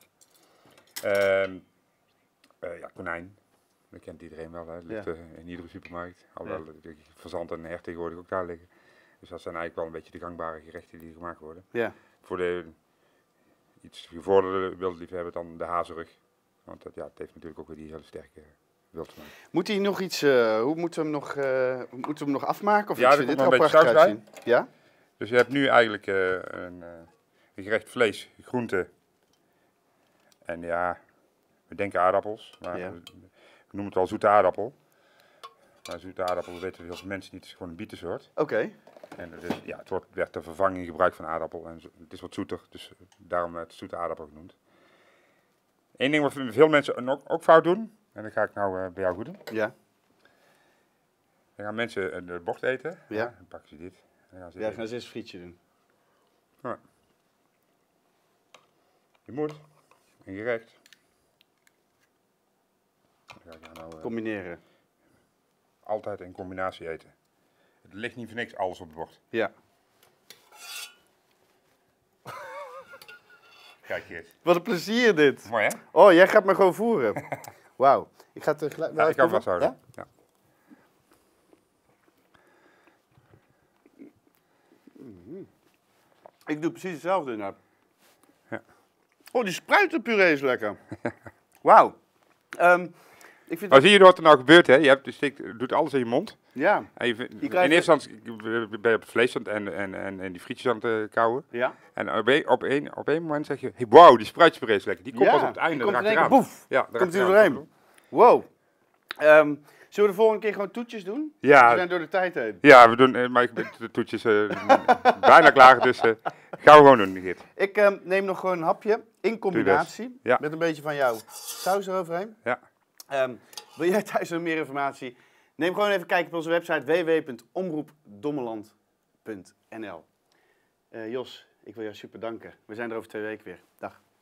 Konijn. Dat kent iedereen wel, hè. Dat ligt in iedere supermarkt. Alhoewel de verzand en hert tegenwoordig ook daar liggen. Dus dat zijn eigenlijk wel een beetje de gangbare gerechten die gemaakt worden. Ja. Voor de iets gevorderde wildliefhebber dan de hazerug. Want het heeft natuurlijk ook weer die hele sterke wildsmaak. Moet hij nog iets, hoe moeten we hem nog afmaken? Of ja, er komt nog een beetje saus bij. Ja? Dus je hebt nu eigenlijk een gerecht vlees, groente en we denken aardappels. Maar we noemen het wel zoete aardappel. Maar zoete aardappel weten heel veel mensen niet, het is gewoon een bietensoort. Oké. En het werd ter vervanging gebruikt van aardappel en het is wat zoeter, dus daarom het zoete aardappel genoemd. Eén ding wat veel mensen ook fout doen, en dat ga ik nou bij jou goed doen. Ja. Dan gaan mensen de bocht eten, dan pakken ze dit. Dan gaan ze eens een frietje doen. Ja. Je moet een gerecht. Combineren. Altijd in combinatie eten. Het ligt niet voor niks alles op het bord. Ja. Kijk eens. Wat een plezier dit. Mooi, hè? Oh, jij gaat me gewoon voeren. Wauw. Ik ga het gelijk... Ja, ik kan vasthouden. Ja? Ja. Ik doe precies hetzelfde inderdaad. Ja. Oh, die spruitenpuree is lekker. Wauw. Ik vind Maar zie je wat er nou gebeurt, hè? Je doet alles in je mond. Ja. En in krijgt- eerste instantie ben je op het vlees en die frietjes aan het kauwen. Ja. En op één moment zeg je, hey, wauw, die spruitspuree is lekker. Die komt Ja, pas op het die einde, komt raakt in één eraan. keer, boef, Ja, daar komt hij raakt er eraan. doorheen. Wow. Zullen we de volgende keer gewoon toetjes doen? Ja. We zijn door de tijd heen. Ja, we doen, maar ik ben de toetjes bijna klaar, dus gaan we gewoon doen, Geert. Ik neem nog gewoon een hapje in combinatie Ja. met een beetje van jouw saus eroverheen. Ja. Wil jij thuis nog meer informatie? Neem gewoon even kijken op onze website www.omroepdommeland.nl. Jos, ik wil jou super danken. We zijn er over 2 weken weer. Dag.